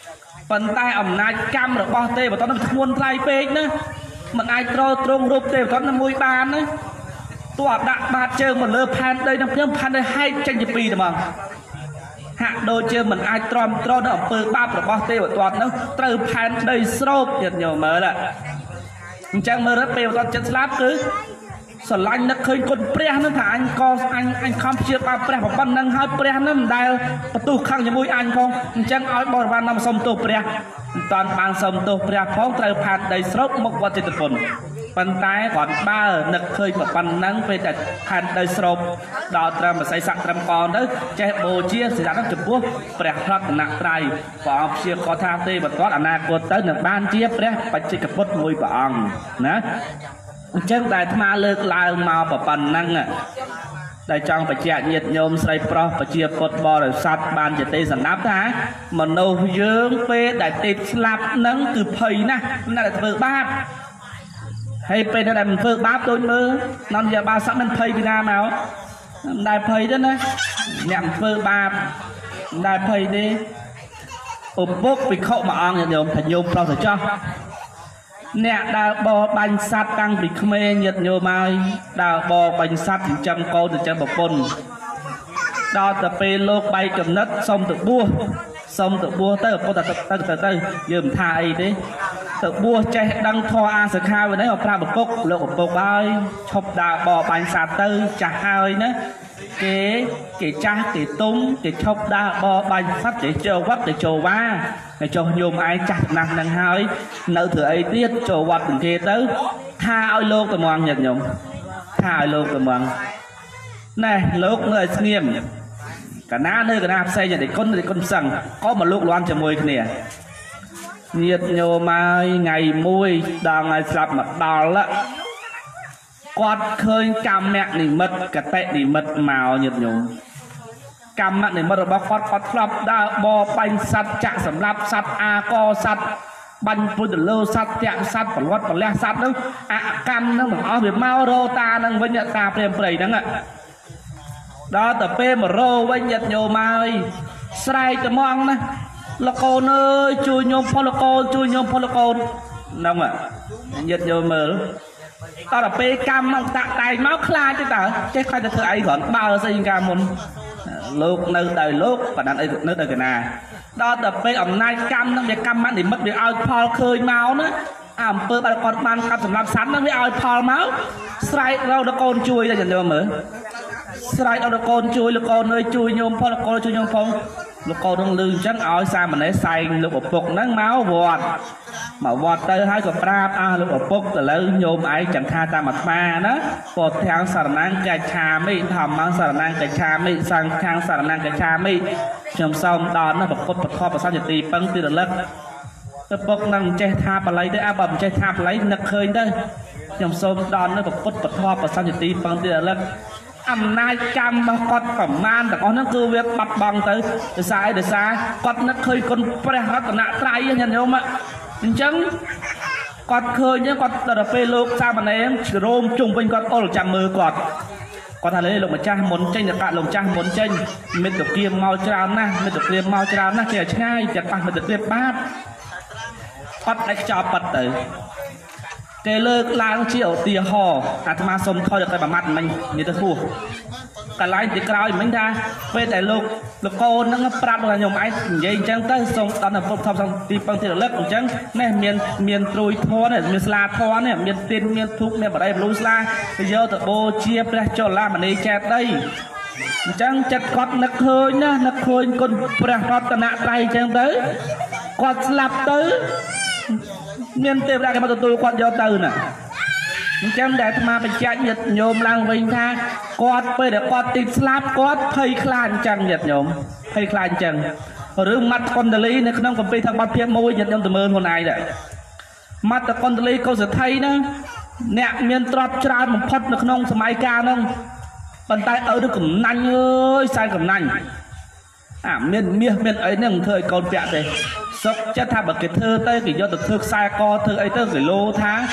ប៉ុន្តែអំណាចកម្មរបស់ទេវតានឹងធ្ងន់ថ្លៃពេកណាមិនអាចត្រត្រង់រូបទេវតានឹងមួយបានណាទោះអត់ដាក់បាតជើងមកលើផែនដីនឹងខ្ញុំផែនដីហែកចេញជាពីរតែមកហាក់ដូចជាមិនអាចទ្រាំទ្រនៅអំពើបាបរបស់ទេវតានោះត្រូវផែនដីស្រូបទៀតញោមមើលអញ្ចឹងមើលរត់ពេលវតាចិត្តស្លាប់គឺស្រឡាញ់នឹកឃើញគុណព្រះនឹងថាអញក៏អញអញខំព្យាបាលព្រះប៉ុណ្ណឹងហើយព្រះនឹងមិនដែលបន្ទុះខឹងជាមួយអញផងអញ្ចឹងឲ្យបរិវារនាំសុំទោសព្រះមិនតាន់បានសុំទោសព្រះផងត្រូវផានដីស្រូបមកវត្តចិត្តពុនប៉ុន្តែគាត់បើនឹកឃើញប៉ុណ្ណឹងពេលតែផានដីស្រូបដល់ត្រឹមបស័យស័កត្រឹមកទៅចេះបូជាសិទ្ធិចំពោះព្រះរតនត្រ័យព្រះអង្គព្យាករថាទេបន្ទាត់អនាគតទៅនឹងបានជាព្រះបច្ចេកពុទ្ធមួយព្រះអង្គណាអញ្ចឹងដែលអាត្មាលើកឡើងមកប៉ុណ្ណឹងដែលចង់បញ្ជាក់ញាតិញោមស្រីប្រុសប្រជាពុទ្ធបរិស័ទបានជាទេសនាប់ថាមនុស្សយើងពេលដែលទេពស្លាប់ហ្នឹងគឺភ័យណាស់ណាស់តែធ្វើបាបហើយពេលដែលមិនធ្វើបាបដូចមើលនំយាបាស័កមិនភ័យពីណាមកមិនដែលភ័យទេណាអ្នកមិនធ្វើបាបមិនដែលភ័យទេឧបពុកភិក្ខុមួយអង្គញាតិញោមថាញោមប្រុសទៅចោះអ្នកដើរបរបាញ់សត្វតាំងពីក្មេងញាតិញោមហើយដើរបរបាញ់សត្វចិញ្ចឹមកូនចិញ្ចឹមប្រពន្ធដល់ទៅពេលលោកបែកកំណត់សុំទៅបួសសុំទៅបួសទៅពុទ្ធទៅទៅទៅទៅយើងមិនថាអីទេទៅបួសចេះដឹងធម៌អាសិក្ខាវិញហើយប្រាប់ឪពុកលោកឪពុកហើយឈប់ដើរបរបាញ់សត្វទៅចាស់ហើយណាគេគេចាស់គេទុំគេឈប់ដើរបរបាញ់សត្វគេចូលវត្តគេចូលវាតែចុះញោមឯងចាស់ចំណាស់នឹងហើយនៅធ្វើអីទៀតចូលវត្តទាំងគេទៅថាឲ្យលោកត្មងញាតិញោមថាឲ្យលោកត្មងណែលោកនៅឲ្យស្ងៀមកណានៅកណាផ្សេងតែគុណតែគុណផ្សឹងក៏មកលោកលាន់ជាមួយគ្នាញាតិញោមហើយថ្ងៃមួយដល់ថ្ងៃស្លាប់មកដល់គាត់ឃើញកម្មនិមិត្តកតិនិមិត្តមកញាតិញោមកម្មនិមិត្តរបស់គាត់គាត់ធ្លាប់ដើរបរបាញ់សត្វចាក់សម្លាប់សត្វអាកសត្វបាញ់ពុទ្ធលើសត្វតាក់សត្វប្រវត្តិប្រលះសត្វហ្នឹងអកម្មហ្នឹងទាំងអស់វាមករោតាហ្នឹងវិញតាព្រាមព្រៃហ្នឹងដល់ទៅពេលមករោវិញញាតិញោមហើយស្រែកត្មងណាលោកកូនអើយជួយញោមផលលោកកូនជួយញោមផលលោកកូនហ្នឹងញាតិញោមមើលតើពេលកម្មហ្នឹងតាក់តែងមកខ្លាចទេតើចេះខ្លាចទៅធ្វើអីគ្រាន់បើស្អីកាលមុនលោកនៅដោយលោកបណ្ដានអីនៅដោយកណាដល់ទៅពេលអំណាចកម្មហ្នឹងវាកម្មនិមិត្តវាឲ្យផលឃើញមកណាអាអំពើបាត់គាត់បានកាប់សម្រាប់សัตว์ហ្នឹងវាឲ្យផលមកស្រែករកដល់កូនជួយទៅញោមមើលស្រែកដល់កូនជួយលោកកូនអើយជួយញោមផលលោកកូនជួយញោមផងលោកកូននឹងលឺអញ្ចឹងឲ្យសាមណេរសែងលោកឪពុកហ្នឹងមកវត្តមកវត្តទៅហើយក៏ប្រាប់អស់លោកឪពុកទៅលើញោមឯងចង្ខាតាមអាត្មាណាពោធិសរណង្កច្ឆាមិធម្មសរណង្កច្ឆាមិសង្ឃាសរណង្កច្ឆាមិខ្ញុំសូមដល់ណាប្រពុតពធប្រសញ្ញទីពឹងទីរលឹកឪពុកនឹងចេះថាបល័យទៅអើបើមិនចេះថាបល័យនឹកឃើញទៅខ្ញុំសូមដល់ណាប្រពុតពធប្រសញ្ញទីពឹងទីរលឹកអំណាចកម្មរបស់គាត់ប្រមាណទាំងអស់ហ្នឹងគឺវាបាត់បង់ទៅដោយសារអីដោយសារគាត់នឹកឃើញគុណព្រះរតនត្រ័យញាតិញោមអញ្ចឹងគាត់ឃើញគាត់ដល់ពេលលោកសាមណេរជ្រោមជុំវិញគាត់អុលចាំមើលគាត់គាត់ថាលេលោកម្ចាស់មុនចេញទៅកាក់លោកម្ចាស់មុនចេញមិត្តគៀមមកច្រើនណាស់មិត្តគៀមមកច្រើនណាស់គេឲ្យឆ្ងាយចាត់ប៉ះមិត្តគៀមបាបគាត់ដាច់ខ្យល់ប៉ាត់ទៅគេលើកឡើងជាឧទាហរណ៍អាត្មាសុំថយទៅប្រមាត់មិញនិយាយទៅហួសកន្លែងទីក្រោយមិញថាពេលដែលលោកលោកកូនហ្នឹងប្រាប់ខ្ញុំឯងនិយាយអញ្ចឹងទៅសូមដល់ទៅពុទ្ធធម្មទីពឹងទីរលឹកអញ្ចឹងនេះមានមានត្រួយធម៌នេះមានស្លាធម៌នេះមានទៀនមានធូបមានបរិយបលូស្លាទៅយកទៅបូជាព្រះចលមនីចេតីអញ្ចឹងចិត្តគាត់នឹកឃើញណានឹកឃើញគុណព្រះរតនត្រ័យអញ្ចឹងទៅគាត់ស្លាប់ទៅមានទេវតាគេមកទទួលគាត់យកទៅណាអញ្ចឹងដែលអាត្មាបញ្ជាក់ញាតិញោមឡើងវិញថាគាត់ពេលដែលគាត់ទីស្លាប់គាត់ភ័យខ្លាចអញ្ចឹងញាតិញោមភ័យខ្លាចអញ្ចឹងឬមាត់កុណ្ដលីនៅក្នុងកម្ពីថាបទភាពមួយញាតិញោមទៅមើលខ្លួនឯងដែរមាត់កុណ្ដលីកុសថីហ្នឹងអ្នកមានទ្រព្យច្រើនបំផុតនៅក្នុងសម័យកាលហ្នឹងប៉ុន្តែឪទៅកំណាញ់អើយសែនកំណាញ់អាមានមាសមានអីហ្នឹងមិនធ្វើឲ្យកូនពាក់ទេសុកចិត្តថាបើគេធ្វើទៅគេយកទៅធ្វើខ្សែកធ្វើអីទៅគេលោថា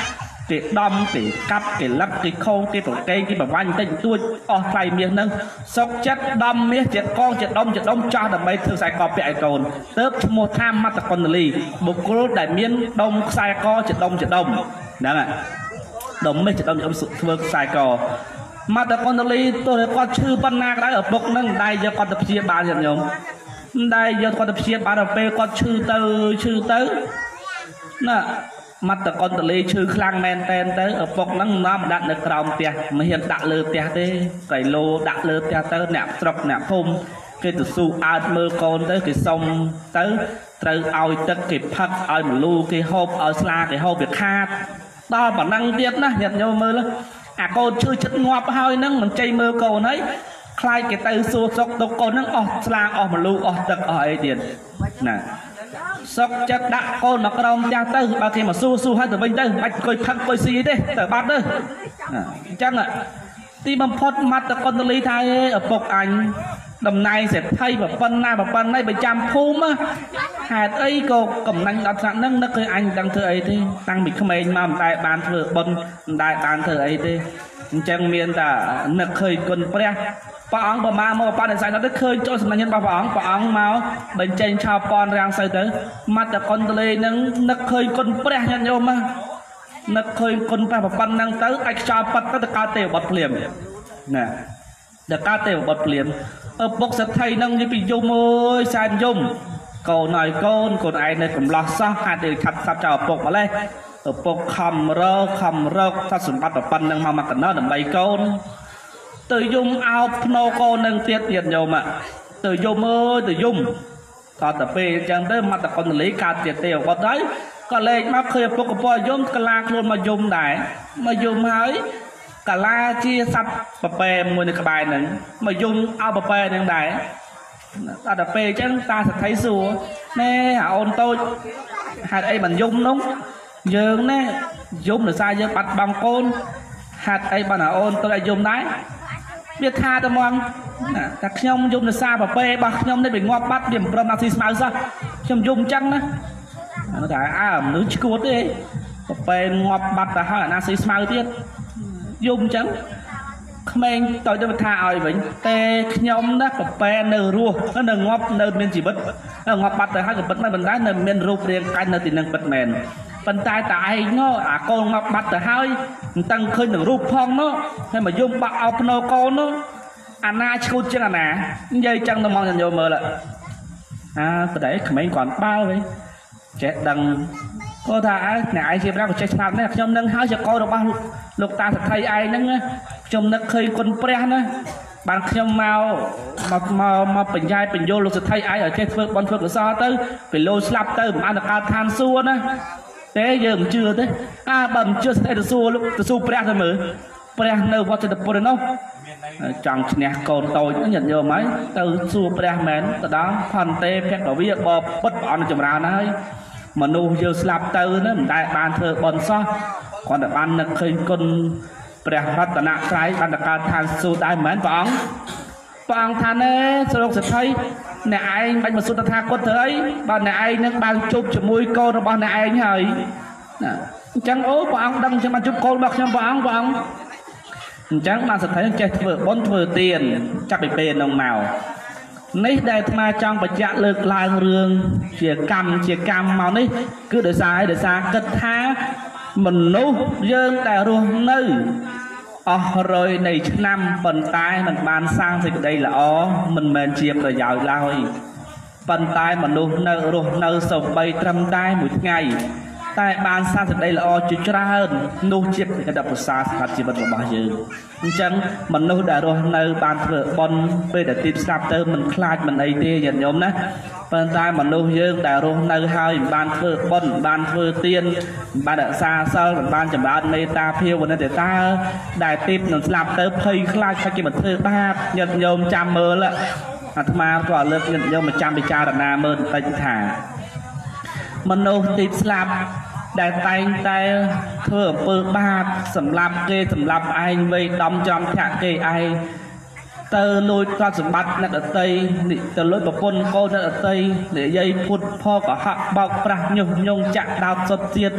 គេដំគេកាប់គេលឹកគេខោគេប្រកែងគេប្រវាញ់តិចតួចអស់ថ្លៃមាសហ្នឹងសុកចិត្តដំមាសជាកងជាដុំជាដុំចាស់ដើម្បីធ្វើខ្សែកពាក់ឲ្យកូនទើបឈ្មោះថាមត្តកុណ្ដលីបុគ្គលដែលមានដុំខ្សែកជាដុំជាដុំហ្នឹងហើយដុំមាសជាដុំជាដុំធ្វើខ្សែកមត្តកុណ្ដលីទោះតែគាត់ឈឺប៉ុណ្ណាក៏ដោយឪពុកហ្នឹងមិនដែលយកគាត់ទៅព្យាបាលញាតិញោមមិនដែលយកគាត់ទៅព្យាបាលដល់ពេលគាត់ឈឺទៅឈឺទៅណាមត្តកុណ្ដលីឈឺខ្លាំងមែនតែនទៅឪពុកហ្នឹងនាំដាក់នៅក្រោមផ្ទះមិនហ៊ានដាក់លើផ្ទះទេកៃឡូដាក់លើផ្ទះទៅអ្នកស្រុកអ្នកភូមិគេទៅស៊ូអើតមើលកូនទៅគេសុំទៅត្រូវឲ្យទឹកគេផឹកឲ្យមលូគេហូបឲ្យស្លាគេហូបវាខាតដល់ប៉ុណ្ណឹងទៀតណាញាតិញោមមើលអាកូនឈឺចិត្តងាប់ហើយហ្នឹងមិនចេញមើលកូនហើយខ្លាចគេទៅសួរសុកទៅកូនហ្នឹងអស់ស្លាអស់មលូអស់ទឹកអស់អីទៀតណាសុកចិត្តដាក់កូនមកក្រោមផ្ទះទៅបើគេមកស៊ូស៊ូហើយទៅវិញទៅមិនបាច់អង្គុយផឹកអង្គុយស៊ីទេទៅបាត់ទៅអញ្ចឹងទីបំផុតមត្តកុណ្ដលីថាឪពុកអញតំណែងសេដ្ឋីប្រពន្ធណាប្រពន្ធណៃប្រចាំភូមិហេតុអីក៏កំណាញ់ដល់ថ្នាក់ហ្នឹងនឹកឃើញអញមិនដឹងធ្វើអីទេតាំងពីក្មេងមកមិនដែលបានធ្វើបុណ្យមិនដែលបានធ្វើអីទេអញ្ចឹងមានតែនឹកឃើញគុណព្រះព្រះអង្គប្រមាមកបដិសេធទៅឃើញចូលសម្ញ្ញាណរបស់ព្រះអង្គព្រះអង្គមកបញ្ចេញឆោពនរាំងទៅទៅមត្តកុណ្ដលីនឹងនឹកឃើញគុណព្រះញាតិញោមនឹកឃើញគុណព្រះប្រពន្ធហ្នឹងទៅអាចខ្យល់ប៉ាត់ទៅកើតទេវបុត្រភ្លាមណាដល់កើតទេវបុត្រភ្លាមឪពុកសទ្ធិហ្នឹងនិយាយពីយំអើយសែនយំកូនឲ្យកូនកូនឯងនៅកំឡោះសោះហាត់ទៅឆាប់សាប់ចោលឪពុកម្លេះឪពុកខំរកខំរកទ្រព្យសម្បត្តិប្រពន្ធហ្នឹងមកមកកណ្ដោដើម្បីកូនទៅយំអោបភ្នោកូននឹងទៀតទៀតញោមទៅយំអើយទៅយំតទៅពេលអញ្ចឹងទៅមត្តកុណ្ដលីកើតទៀតទេវបុត្រហើយក៏លេចមកឃើញឪពុកកពស់យំកលាខ្លួនមកយំដែរមកយំហើយកលាជាសត្វប្រពែមួយនៅក្បែរហ្នឹងមកយំអោបប្រពែហ្នឹងដែរដល់ទៅពេលអញ្ចឹងតាសទ្ធិសួរណែអាអូនតូចហេតុអីមិនយំនោះយើងណែយំដោយសារយើងបាត់បង់កូនហេតុអីបានអាអូនតូចឲ្យយំដែរវាថាតែហ្មងតែខ្ញុំយំដោយសារប្រពែរបស់ខ្ញុំនេះវាងាប់បាត់វាមិនព្រមណាស៊ីស្មៅសោះខ្ញុំយំអញ្ចឹងណាតែអើមនុស្សឈួតទេប្រពែងាប់បាត់ទៅហើយណាស៊ីស្មៅទៀតយំអញ្ចឹងក្មេងតើទៅថាឲ្យវិញតែខ្ញុំណាប្រពែនៅរស់នៅងាប់នៅមានជីវិតងាប់បាត់ទៅហើយក៏ពិតមែនប៉ុន្តែនៅមានរូបរាងកាយនៅទីនឹងពិតមែនប៉ុន្តែតែឯងនោះអាកូនងាប់បាត់ទៅហើយមិនតឹងឃើញនឹងរូបផងនោះហើយមកយំបាក់អោបភ្នោកូននោះអាណាឈួតជាងអាណានិយាយចឹងទៅមកញញោមមើលអាប្តីក្មេងគាត់បើវិញចេះដឹងគាត់ថាឯងអ្នកឯងជាប្រាក់ក៏ចេះឆ្លាតដែរខ្ញុំនឹងហើយជាកូនរបស់លោកតាសទ្ធិឯងហ្នឹងខ្ញុំនឹកឃើញគុណព្រះណាបានខ្ញុំមកមកមកមកបញ្ញែបញ្យលលោកសទ្ធិឯងឲ្យចេះធ្វើបន់ធ្វើកុសលទៅពេលលោស្លាប់ទៅមិនបានទៅកើតឋានសួគ៌ណាទេយើងមិនជឿទេអើបើមិនជឿស្អីទៅសួរលោកទៅសួរព្រះទៅមើលព្រះនៅវត្តចិត្តពុទ្ធនោះចង់ឈ្នះកូនតូចញាតិញោមហើយទៅសួរព្រះមែនទៅដល់ផន្តេភគវិបពុទ្ធព្រះអង្គចម្រើនហើយមនុស្សយើងស្លាប់ទៅណាមិនដែលបានធ្វើបន់សោះគ្រាន់តែបាននឹកឃើញគុណព្រះរតនត្រ័យបានទៅកើតឋានសួគ៌ដែរមិនមែនព្រះអង្គព្រះអង្គថាណែស្រុកសទ្ធិអ្នកឯងបាច់មកសុទ្ធថាគាត់ទៅអីបើអ្នកឯងនឹងបានជួបជាមួយកូនរបស់អ្នកឯងហើយណាអញ្ចឹងអូព្រះអង្គដឹងខ្ញុំបានជួបកូនរបស់ខ្ញុំព្រះអង្គព្រះអង្គអញ្ចឹងបានសទ្ធិចេះធ្វើបុណ្យធ្វើទានចាប់ពីពេលនោះមកនេះដែលអាត្មាចង់បញ្ជាក់លើកឡើងរឿងជាកម្មជាកម្មមកនេះគឺដោយសារដោយសារគិតថាមនុស្សយើងដែលរស់នៅអស់រយនៃឆ្នាំប៉ុន្តែមិនបានសាងសេចក្តីល្អមិនមែនជាប្រយោជន៍ឡើយប៉ុន្តែមនុស្សនៅរស់នៅសូម្បីត្រឹមតែមួយថ្ងៃតែបានសាងសេចក្តីល្អជាច្រើននោះជាកិត្តិប្រសើរសម្រាប់ជីវិតរបស់យើងអញ្ចឹងមនុស្សដែលរស់នៅបានធ្វើបុណ្យពេលដែលទីស្លាប់ទៅមិនខ្លាចមិនអីទេញាតិញោមណាប៉ុន្តែមនុស្សយើងដែលរស់នៅហើយមិនបានធ្វើបុណ្យមិនបានធ្វើទានមិនបានរក្សាសិលមិនបានចម្រើនមេត្តាភាវនាទេតាដែលទីនឹងស្លាប់ទៅភ័យខ្លាចថាគេមកធ្វើបាបញាតិញោមចាំមើលអាត្មាក៏លើកញាតិញោមមកចាំពិចារណាមើលបន្តិចថាមនុស្សទីស្លាប់ដែលតែងតែធ្វើអំពើបាបសម្លាប់គេសម្លាប់ឯងវៃដំចំធាក់គេឯងទៅលួចទ្រព្យសម្បត្តិអ្នកដតីទៅលួចប្រពន្ធកូនអ្នកដតីនិយាយពុតផកកុហកបោកប្រាស់ញុះញង់ចាក់ដោតសុទ្ធទៀត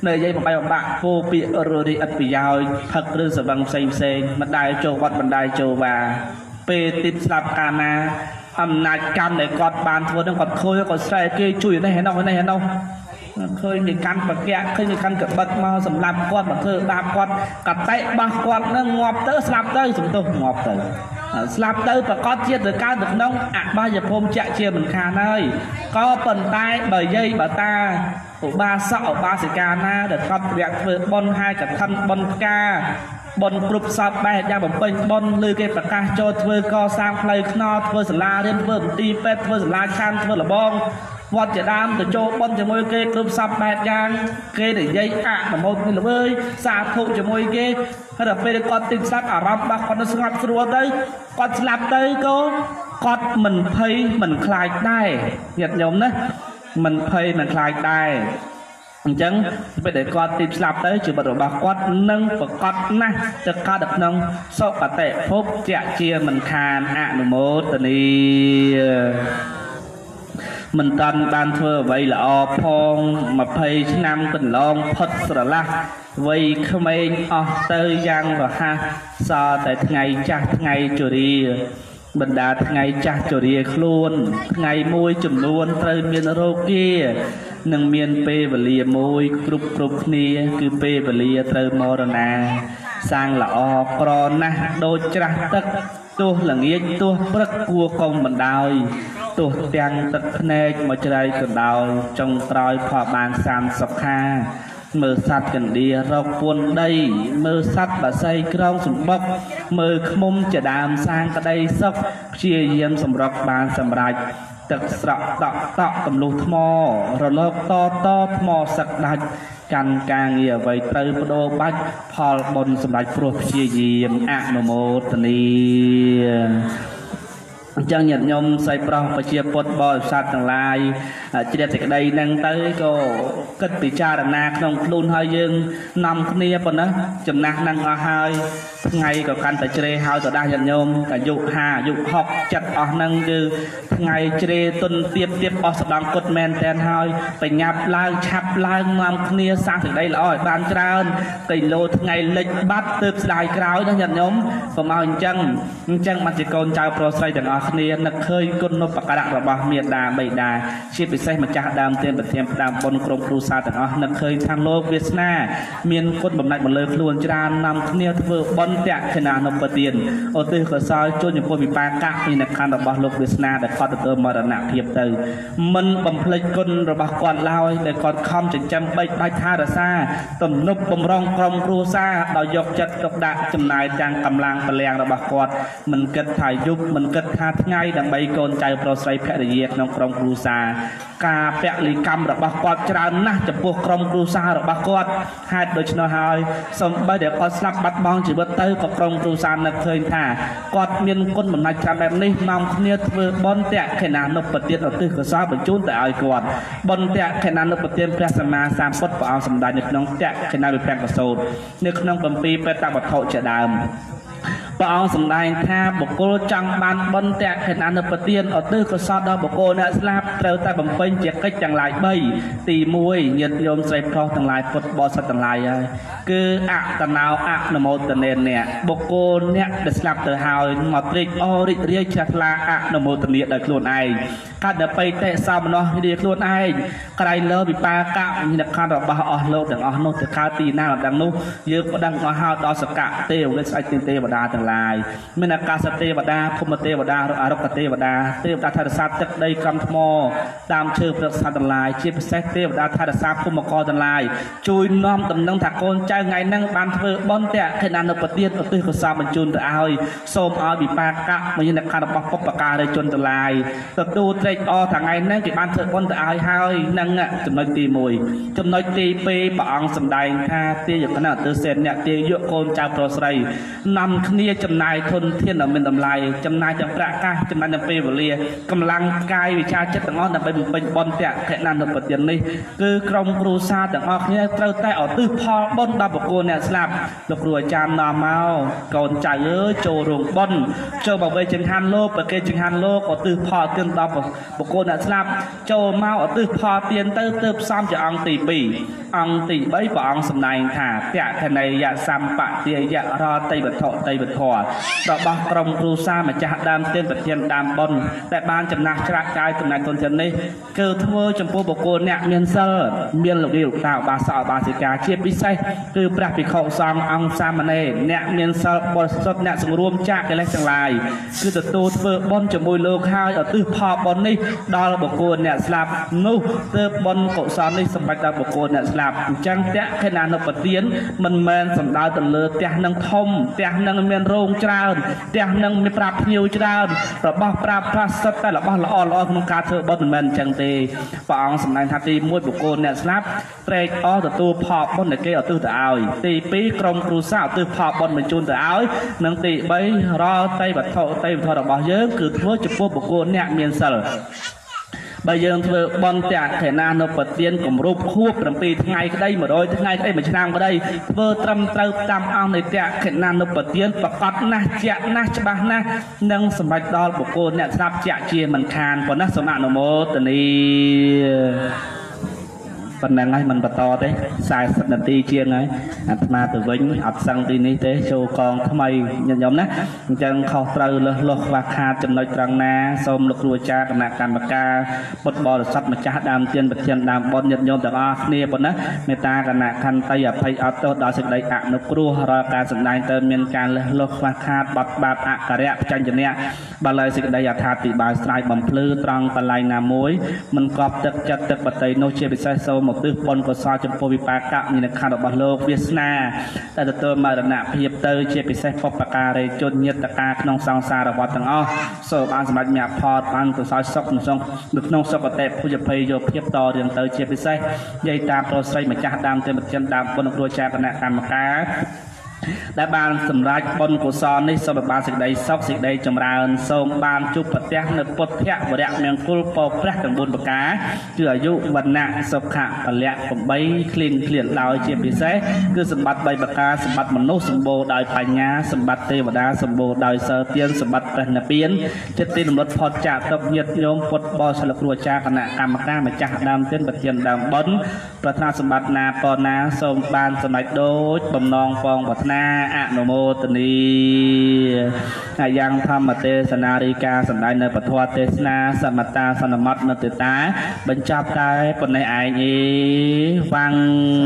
nơi dây một bài bạc vô bị rồi đi ắt bị giao thật rư sở bằng xây xây mà đại châu quạt bằng đại châu và pê tít sạp cà na âm nạch cam để quạt bàn thua đang quạt khôi quạt xe kia chui này hẹn đâu này hẹn đâu khơi người căn bậc kẹt khơi người căn bậc bậc mau sầm làm quạt bậc thơ đạp quạt cặp tay ba quạt nó ngọt tới sạp tới chúng tôi ngọt tới sạp tới và có chia được cao được nông ạ bao giờ hôm chạy chia mình khá nơi có phần tay bởi dây bà ta của ba sọ ba sĩ ca na để con việc với bon hai cả thân bon ca bon group sạp bài ra bằng bình bon lư cái bậc ca cho thuê co sang play no thuê sờ la đến thuê ti pet thuê sờ la chan thuê là bong vọt chỉ đam từ chỗ bon cho môi kê group sạp bài giang kê để dây ạ mà một người ơi xả thụ cho môi kê hay là về con tinh sát ở rắm ba con nó ngập ruột đấy con slap tới cô con mình thấy mình khai đây nhật nhóm đấy mình thấy mình khai đây chẳng bây để con tìm slap tới chỉ bắt đầu bà con nâng và con na cho con được nâng sau cả tệ phúc chạy chia mình khan ạ nó một tần đi mình tân ban thưa vậy là o phong mà phê năm tình long phật sờ la vậy không ai o tới giang và ha so tại ngày cha ngày chủ đi mình đã ngày cha chủ đi luôn ngày môi chùm luôn tới miền rô kia nâng miền p và lìa môi group group nia cứ p và lìa tới morana sang là o corona đôi cha tất tôi là nghĩa tôi rất cua con mình đào tôi đang tật nê mà chơi cần đào trong tròi phò bàn sàn sọc kha mơ sát cần đi rau cuốn đây mơ sát bà xây krong sủng bốc mơ khmum chả đàm sang cái đây sốc chia yếm sầm rọc bàn sầm rạch tật sọ tọ tọ cầm lụt mò rồi nó to to mò sặc đạch căn càng nghĩa vậy từ đô bách phò bồn sầm rạch pro chia yếm ạ nô mô tani chẳng nhận nhôm xây pro và chia bột bò sạt tầng lai chỉ để tại đây nâng tới cô kết bị cha đàn na không luôn hơi dương năm kia còn đó chùm na năng ở hai ngày có căn tại chơi hai từ đa nhận nhôm cả dụ hà dụ học chặt ở năng như ngày chơi tuần tiếp tiếp ở sập đằng cột men ten hai phải nhập lai chập lai năm kia sang từ đây là ở ban trơn cây lô ngày lịch bắt từ đài cáo đó nhận nhôm còn màu chân chân mà chỉ còn chào pro xây đằng ở kia nó khơi con nó bạc đạn và bạc miệt đà bảy đà chỉ bị xây mà cha đam tiền bật tiền đam bồn krom kru sa đằng ở nó khơi thang lô Việt Nam miền con bầm lạnh một lời luôn cha năm kia vừa bồn tẹtขณะนบเตียนโอเตก็ซอยจนอย่างพวกมีปากกักมีนักการระบาดโลกวิสนาแต่ก็เติมมรณะเพียบเติมมันบำเพ็ญกลระบาดก่อนลาวแต่ก่อนคำจึงจำใบใบท่าระซาต้นนบบำรองกรมครูซาเรายกจัดกระดาษจำนายจางกำลังแปลงระบาดก่อนมันเกิดถ่ายยุบมันเกิดท่าง่ายดังใบโกนใจโปรไซแพทย์เยียกน้องกรมครูซากาเปะลิกรรมระบาดก่อนจรานะจะพวกกรมครูซาระบาดก่อนหายโดยชนะหายสมบัติเดี๋ยวก็สลับบัดมองจีบเตอร์กับกรมครูซานักเคยท่ากอดเมียนคนเหมือนนายจำแบบนี้นำเนี่ยเพื่อบอลแตะขนาดนบปฏิเราตื้อกระซ้อบรรจุแต่เอาก่อนบอลแตะขนาดนบปฏิพระสมาสามพจน์เอาสมได้นึกน้องแตะขนาดเป็นแปลงกระโซดนึกน้องเป็นปีเป็นตาบัดเท่าจะดำปองสำได้ท่าบุกโกจังบันบนแตกเห็นอันเปเตียนอตื้อกระซอดดอกบุกโกเนี่ยสลับเตาแต่บำเพ็ญเจ็กจังหลายใบตีมวยเย็นโยมใส่พรอทั้งหลายฟุตบอลสัตว์ทั้งหลายคืออะตะนาวอะนโมตเนนเนี่ยบุกโกเนี่ยเดสลับเตอร์ฮาวหมดริกอริเรียกชักลาอะนโมตเนียได้ครูนไอการเดินไปเตะซ้ำเนาะเรียกครูนไอใครเลิศบิปากะมีนักการระบาดออกโลดดังออกโนตคาตีหน้าดังนู้ยืมดังออกฮาวดอสกะเตวเล่นไอติเตวดาทั้งหลายมินาการสเตวดาพุมเตวดาอารกเตวดาเตวดาธาตุสัตว์จักได้กำทมอตามชื่อพระสัตว์ทั้งหลายชีพเซเตวดาธาตุสัตว์พุมกอทั้งหลายจุยน้อมตำนังถักโกนใจไงนั่งบานเฟือบอนเตะขนาดนปเตียนอตื้อกษาบรรจุนแต่เอาโสมเอาบิปากะมีนักการบอกปปกาได้จนทั้งหลายตัดดูเตะอถังไงนั่งกิบานเฟือบอนแต่เอาให้นั่งอ่ะจำนวนตีมวยจำนวนตีเปย์ปองสำได้ท่าเตี้ยอย่างขนาดเตอร์เซนเนี่ยเตี้ยเยอะโกนเจ้าโปรไซนำเนียចំណាយធនធានដ៏មានតម្លៃចំណាយទាំងប្រាក់កាសចំណាយទាំងពេលវេលាកម្លាំងកាយវិជាចិត្តទាំងអស់ដើម្បីបំពេញបុណ្យតក្កណានុបទាននេះគឺក្រុមគ្រួសារទាំងអស់គ្នាត្រូវតែឧទ្ទិសផលបុណ្យដល់បុគ្គលអ្នកស្លាប់លោកគ្រូអាចារ្យនាំមកកូនចៅអើយចូលរោងបុណ្យចូលមកវេចង្ហាន់លោកប្រគេចង្ហាន់លោកឧទ្ទិសផលទានដល់បុគ្គលអ្នកស្លាប់ចូលមកឧទ្ទិសផលទានទៅទើបសំជាអង្គទីពីរអង្គទីបីព្រះអង្គសម្ដែងថាតក្កណេយសម្បទាយរតៃវត្ថុតៃវធររបស់ក្រុមគ្រួសារម្ចាស់ដើមទានប្រធានដើមបុណ្យតែបានចំណាស់ច្រាក់កាយចំណាយទុនធាននេះគឺធ្វើចំពោះបុគ្គលអ្នកមានសិលមានលោកលោកតាឧបាសកឧបាសិកាជាពិសេសគឺព្រះភិក្ខុសង្ឃអង្គសាមណេរអ្នកមានសិលបរិសុទ្ធអ្នកសង្រួមចាកកិលេសទាំងឡាយគឺទទួលធ្វើបុណ្យជាមួយលោកហើយឧទ្ទិសផលបុណ្យនេះដល់បុគ្គលអ្នកស្លាប់នោះទើបបុណ្យកុសលនេះសម្បត្តិដល់បុគ្គលអ្នកស្លាប់អញ្ចឹងតក្កណានុបទានមិនមែនសំដៅទៅលើផ្ទះនឹងធំផ្ទះនឹងមានរោងច្រើនផ្ទះនឹងមានប្រាប់ភ្ញៀវច្រើនរបស់ប្រាប់ប្រាសិទ្ធតែរបស់ល្អល្អក្នុងការធ្វើបុណ្យមិនមែនអញ្ចឹងទេព្រះអង្គសម្ដែងថាទីមួយបុគ្គលអ្នកស្លាប់ត្រេកអរទទួលផលបុណ្យដែលគេឧទ្ទិសទៅឲ្យទីពីរក្រុមគ្រួសារឧទ្ទិសផលបុណ្យបញ្ជូនទៅឲ្យនិងទីបីរាល់តៃវត្ថុតៃវត្ថុរបស់យើងគឺធ្វើចំពោះបុគ្គលអ្នកមានសិលបើយើងធ្វើបុណ្យតក្កណានុបទានគម្រប់ខួប7ថ្ងៃក្តី100ថ្ងៃក្តីមួយឆ្នាំក្តីធ្វើត្រឹមត្រូវតាមអង្គនៃតក្កណានុបទានប្រកបណាស់ជាក់ណាស់ច្បាស់ណាស់និងសម្រេចដល់បុគ្គលអ្នកស្ដាប់ជាក់ជាមិនខានប៉ុណ្ណេះសូមអនុមោទនាប៉ុណ្ណឹងហើយមិនបន្តទេ40នាទីជាងហើយអាត្មាទៅវិញអត់សឹងទីនេះទេចូលកងថ្មីញាតិញោមណាអញ្ចឹងខុសត្រូវលើសលោះខ្វះខាតចំណុចត្រង់ណាសូមលោកគ្រូអាចារ្យគណៈកម្មការពុទ្ធបរិស័ទម្ចាស់ដើមទានប្រធានដើមបុណ្យញាតិញោមទាំងអស់គ្នាប៉ុណ្ណាមេត្តាគណៈខន្តីអភ័យអត់ទោសដល់សេចក្តីអនុគ្រោះរាល់ការសម្ដែងទៅមានការលើសលោះខ្វះខាតបាត់បាបអក្សរៈបច្ចេញ្ញៈបើឡើយសេចក្តីអត្ថាធិប្បាយស្រ័យបំភ្លឺត្រង់កន្លែងណាមួយមិនកប់ទឹកចិត្តទឹកបតីនោះជាពិសេសសូមឧទ្ទិសបុណ្យកុសលចំពោះវិបាកមានខណ្ឌរបស់លោកវាសនាដែលទទួលមរណភាពទៅជាពិសេសបុព្វការីជនញាតិកាក្នុងសង្សារវដ្តទាំងអស់សូមបានសម្រេចញាផលបានកុសលសុខក្នុងនៅក្នុងសុគតិភុជភ័យយោភាពតរៀងទៅជាពិសេសនិយាយតាមប្រុសស្រីម្ចាស់ដើមទេមជនដើមបុណ្យគ្រូអាចារ្យគណៈកម្មការដែលបានសម្រេចបុណ្យកុសលនេះសូមបានសេចក្តីសុខសេចក្តីចម្រើនសូមបានជួបប្រទះនៅពុទ្ធៈវរៈមង្គលពោព្រះទាំង4ប្រការគឺអាយុវណ្ណៈសុខៈពលៈ8គ្លៀងគ្លៀនដោយជាពិសេសគឺសម្បត្តិ3ប្រការសម្បត្តិមនុស្សសម្បូរដោយបញ្ញាសម្បត្តិទេវតាសម្បូរដោយសិលទានសម្បត្តិព្រះនិព្វានចិត្តទីរំលត់ផុតចាកទុកញាតិញោមពុទ្ធបរិស័ទលោកគ្រូអាចារ្យគណៈកម្មការម្ចាស់ដើមទានប្រធានដើមបុណ្យប្រាថ្នាសម្បត្តិណាប៉ុណ្ណាសូមបានសម្រេចដូចបំណងផងប្រាថ្នាអនុមោទនីអាយ៉ាងធម្មទេសនារីកាសម្ដែងនៅពធទេសនាសមតាសន្មតនៅទេតាបញ្ចប់តែប៉ុណ្ណេះឯងអីវ៉ាំង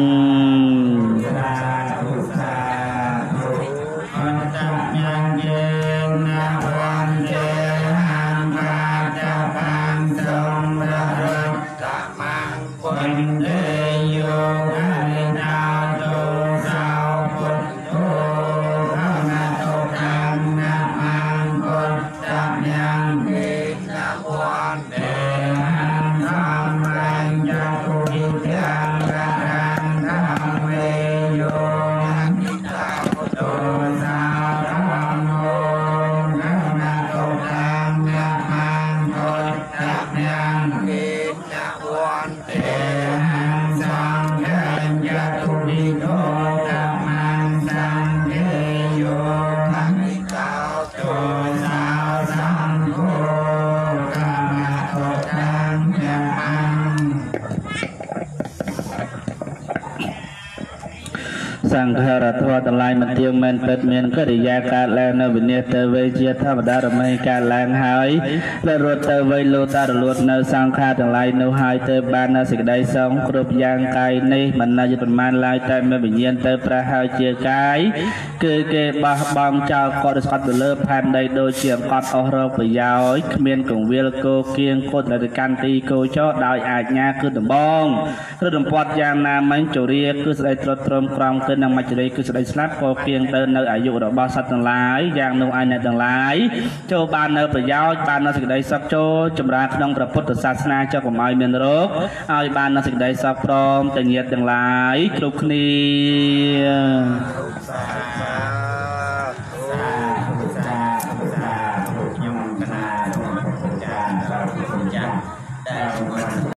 សង្ឃរធម៌ទាំងឡាយមិនទៀងមែនពិតមានកិរិយាកើតឡើងនៅវិនិច្ឆ័យទៅវេជាធម្មតារមែងកើតឡើងហើយและរត់ទៅវេលោតារលត់នៅសង្ខារទាំងឡាយនោះហើយទៅបាននៅសេចក្តីសងគ្រប់យ៉ាងកាយនេះមិនណាយប្រមាណឡើយតែមានវិញ្ញាណទៅប្រហើយជាកាយគឺគេបោះបង់ចោលគាត់ស្កត់ទៅលើផែនដីដូចជាកត់អស់រកប្រយោជន៍គ្មានកងវិលគោគៀងកូនទៅកាន់ទីគោចោដោយអាជ្ញាគឺដំបងឬដំពាត់យ៉ាងណាមិញជរាគឺស្ដីត្រុតត្រឹមក្រំគឺនឹងមច្ចរីគឺស្ដីស្លាប់ក៏គៀងទៅនៅអាយុរបស់សត្វទាំងឡាយយ៉ាងនោះឯអ្នកទាំងឡាយចូលបាននៅប្រយោជន៍បាននៅសេចក្តីសុខចូលចម្រើនក្នុងព្រះពុទ្ធសាសនាចុះកុំឲ្យមានរោគឲ្យបាននៅសេចក្តីសុខព្រមទាំងញាតិទាំងឡាយគ្រប់គ្នា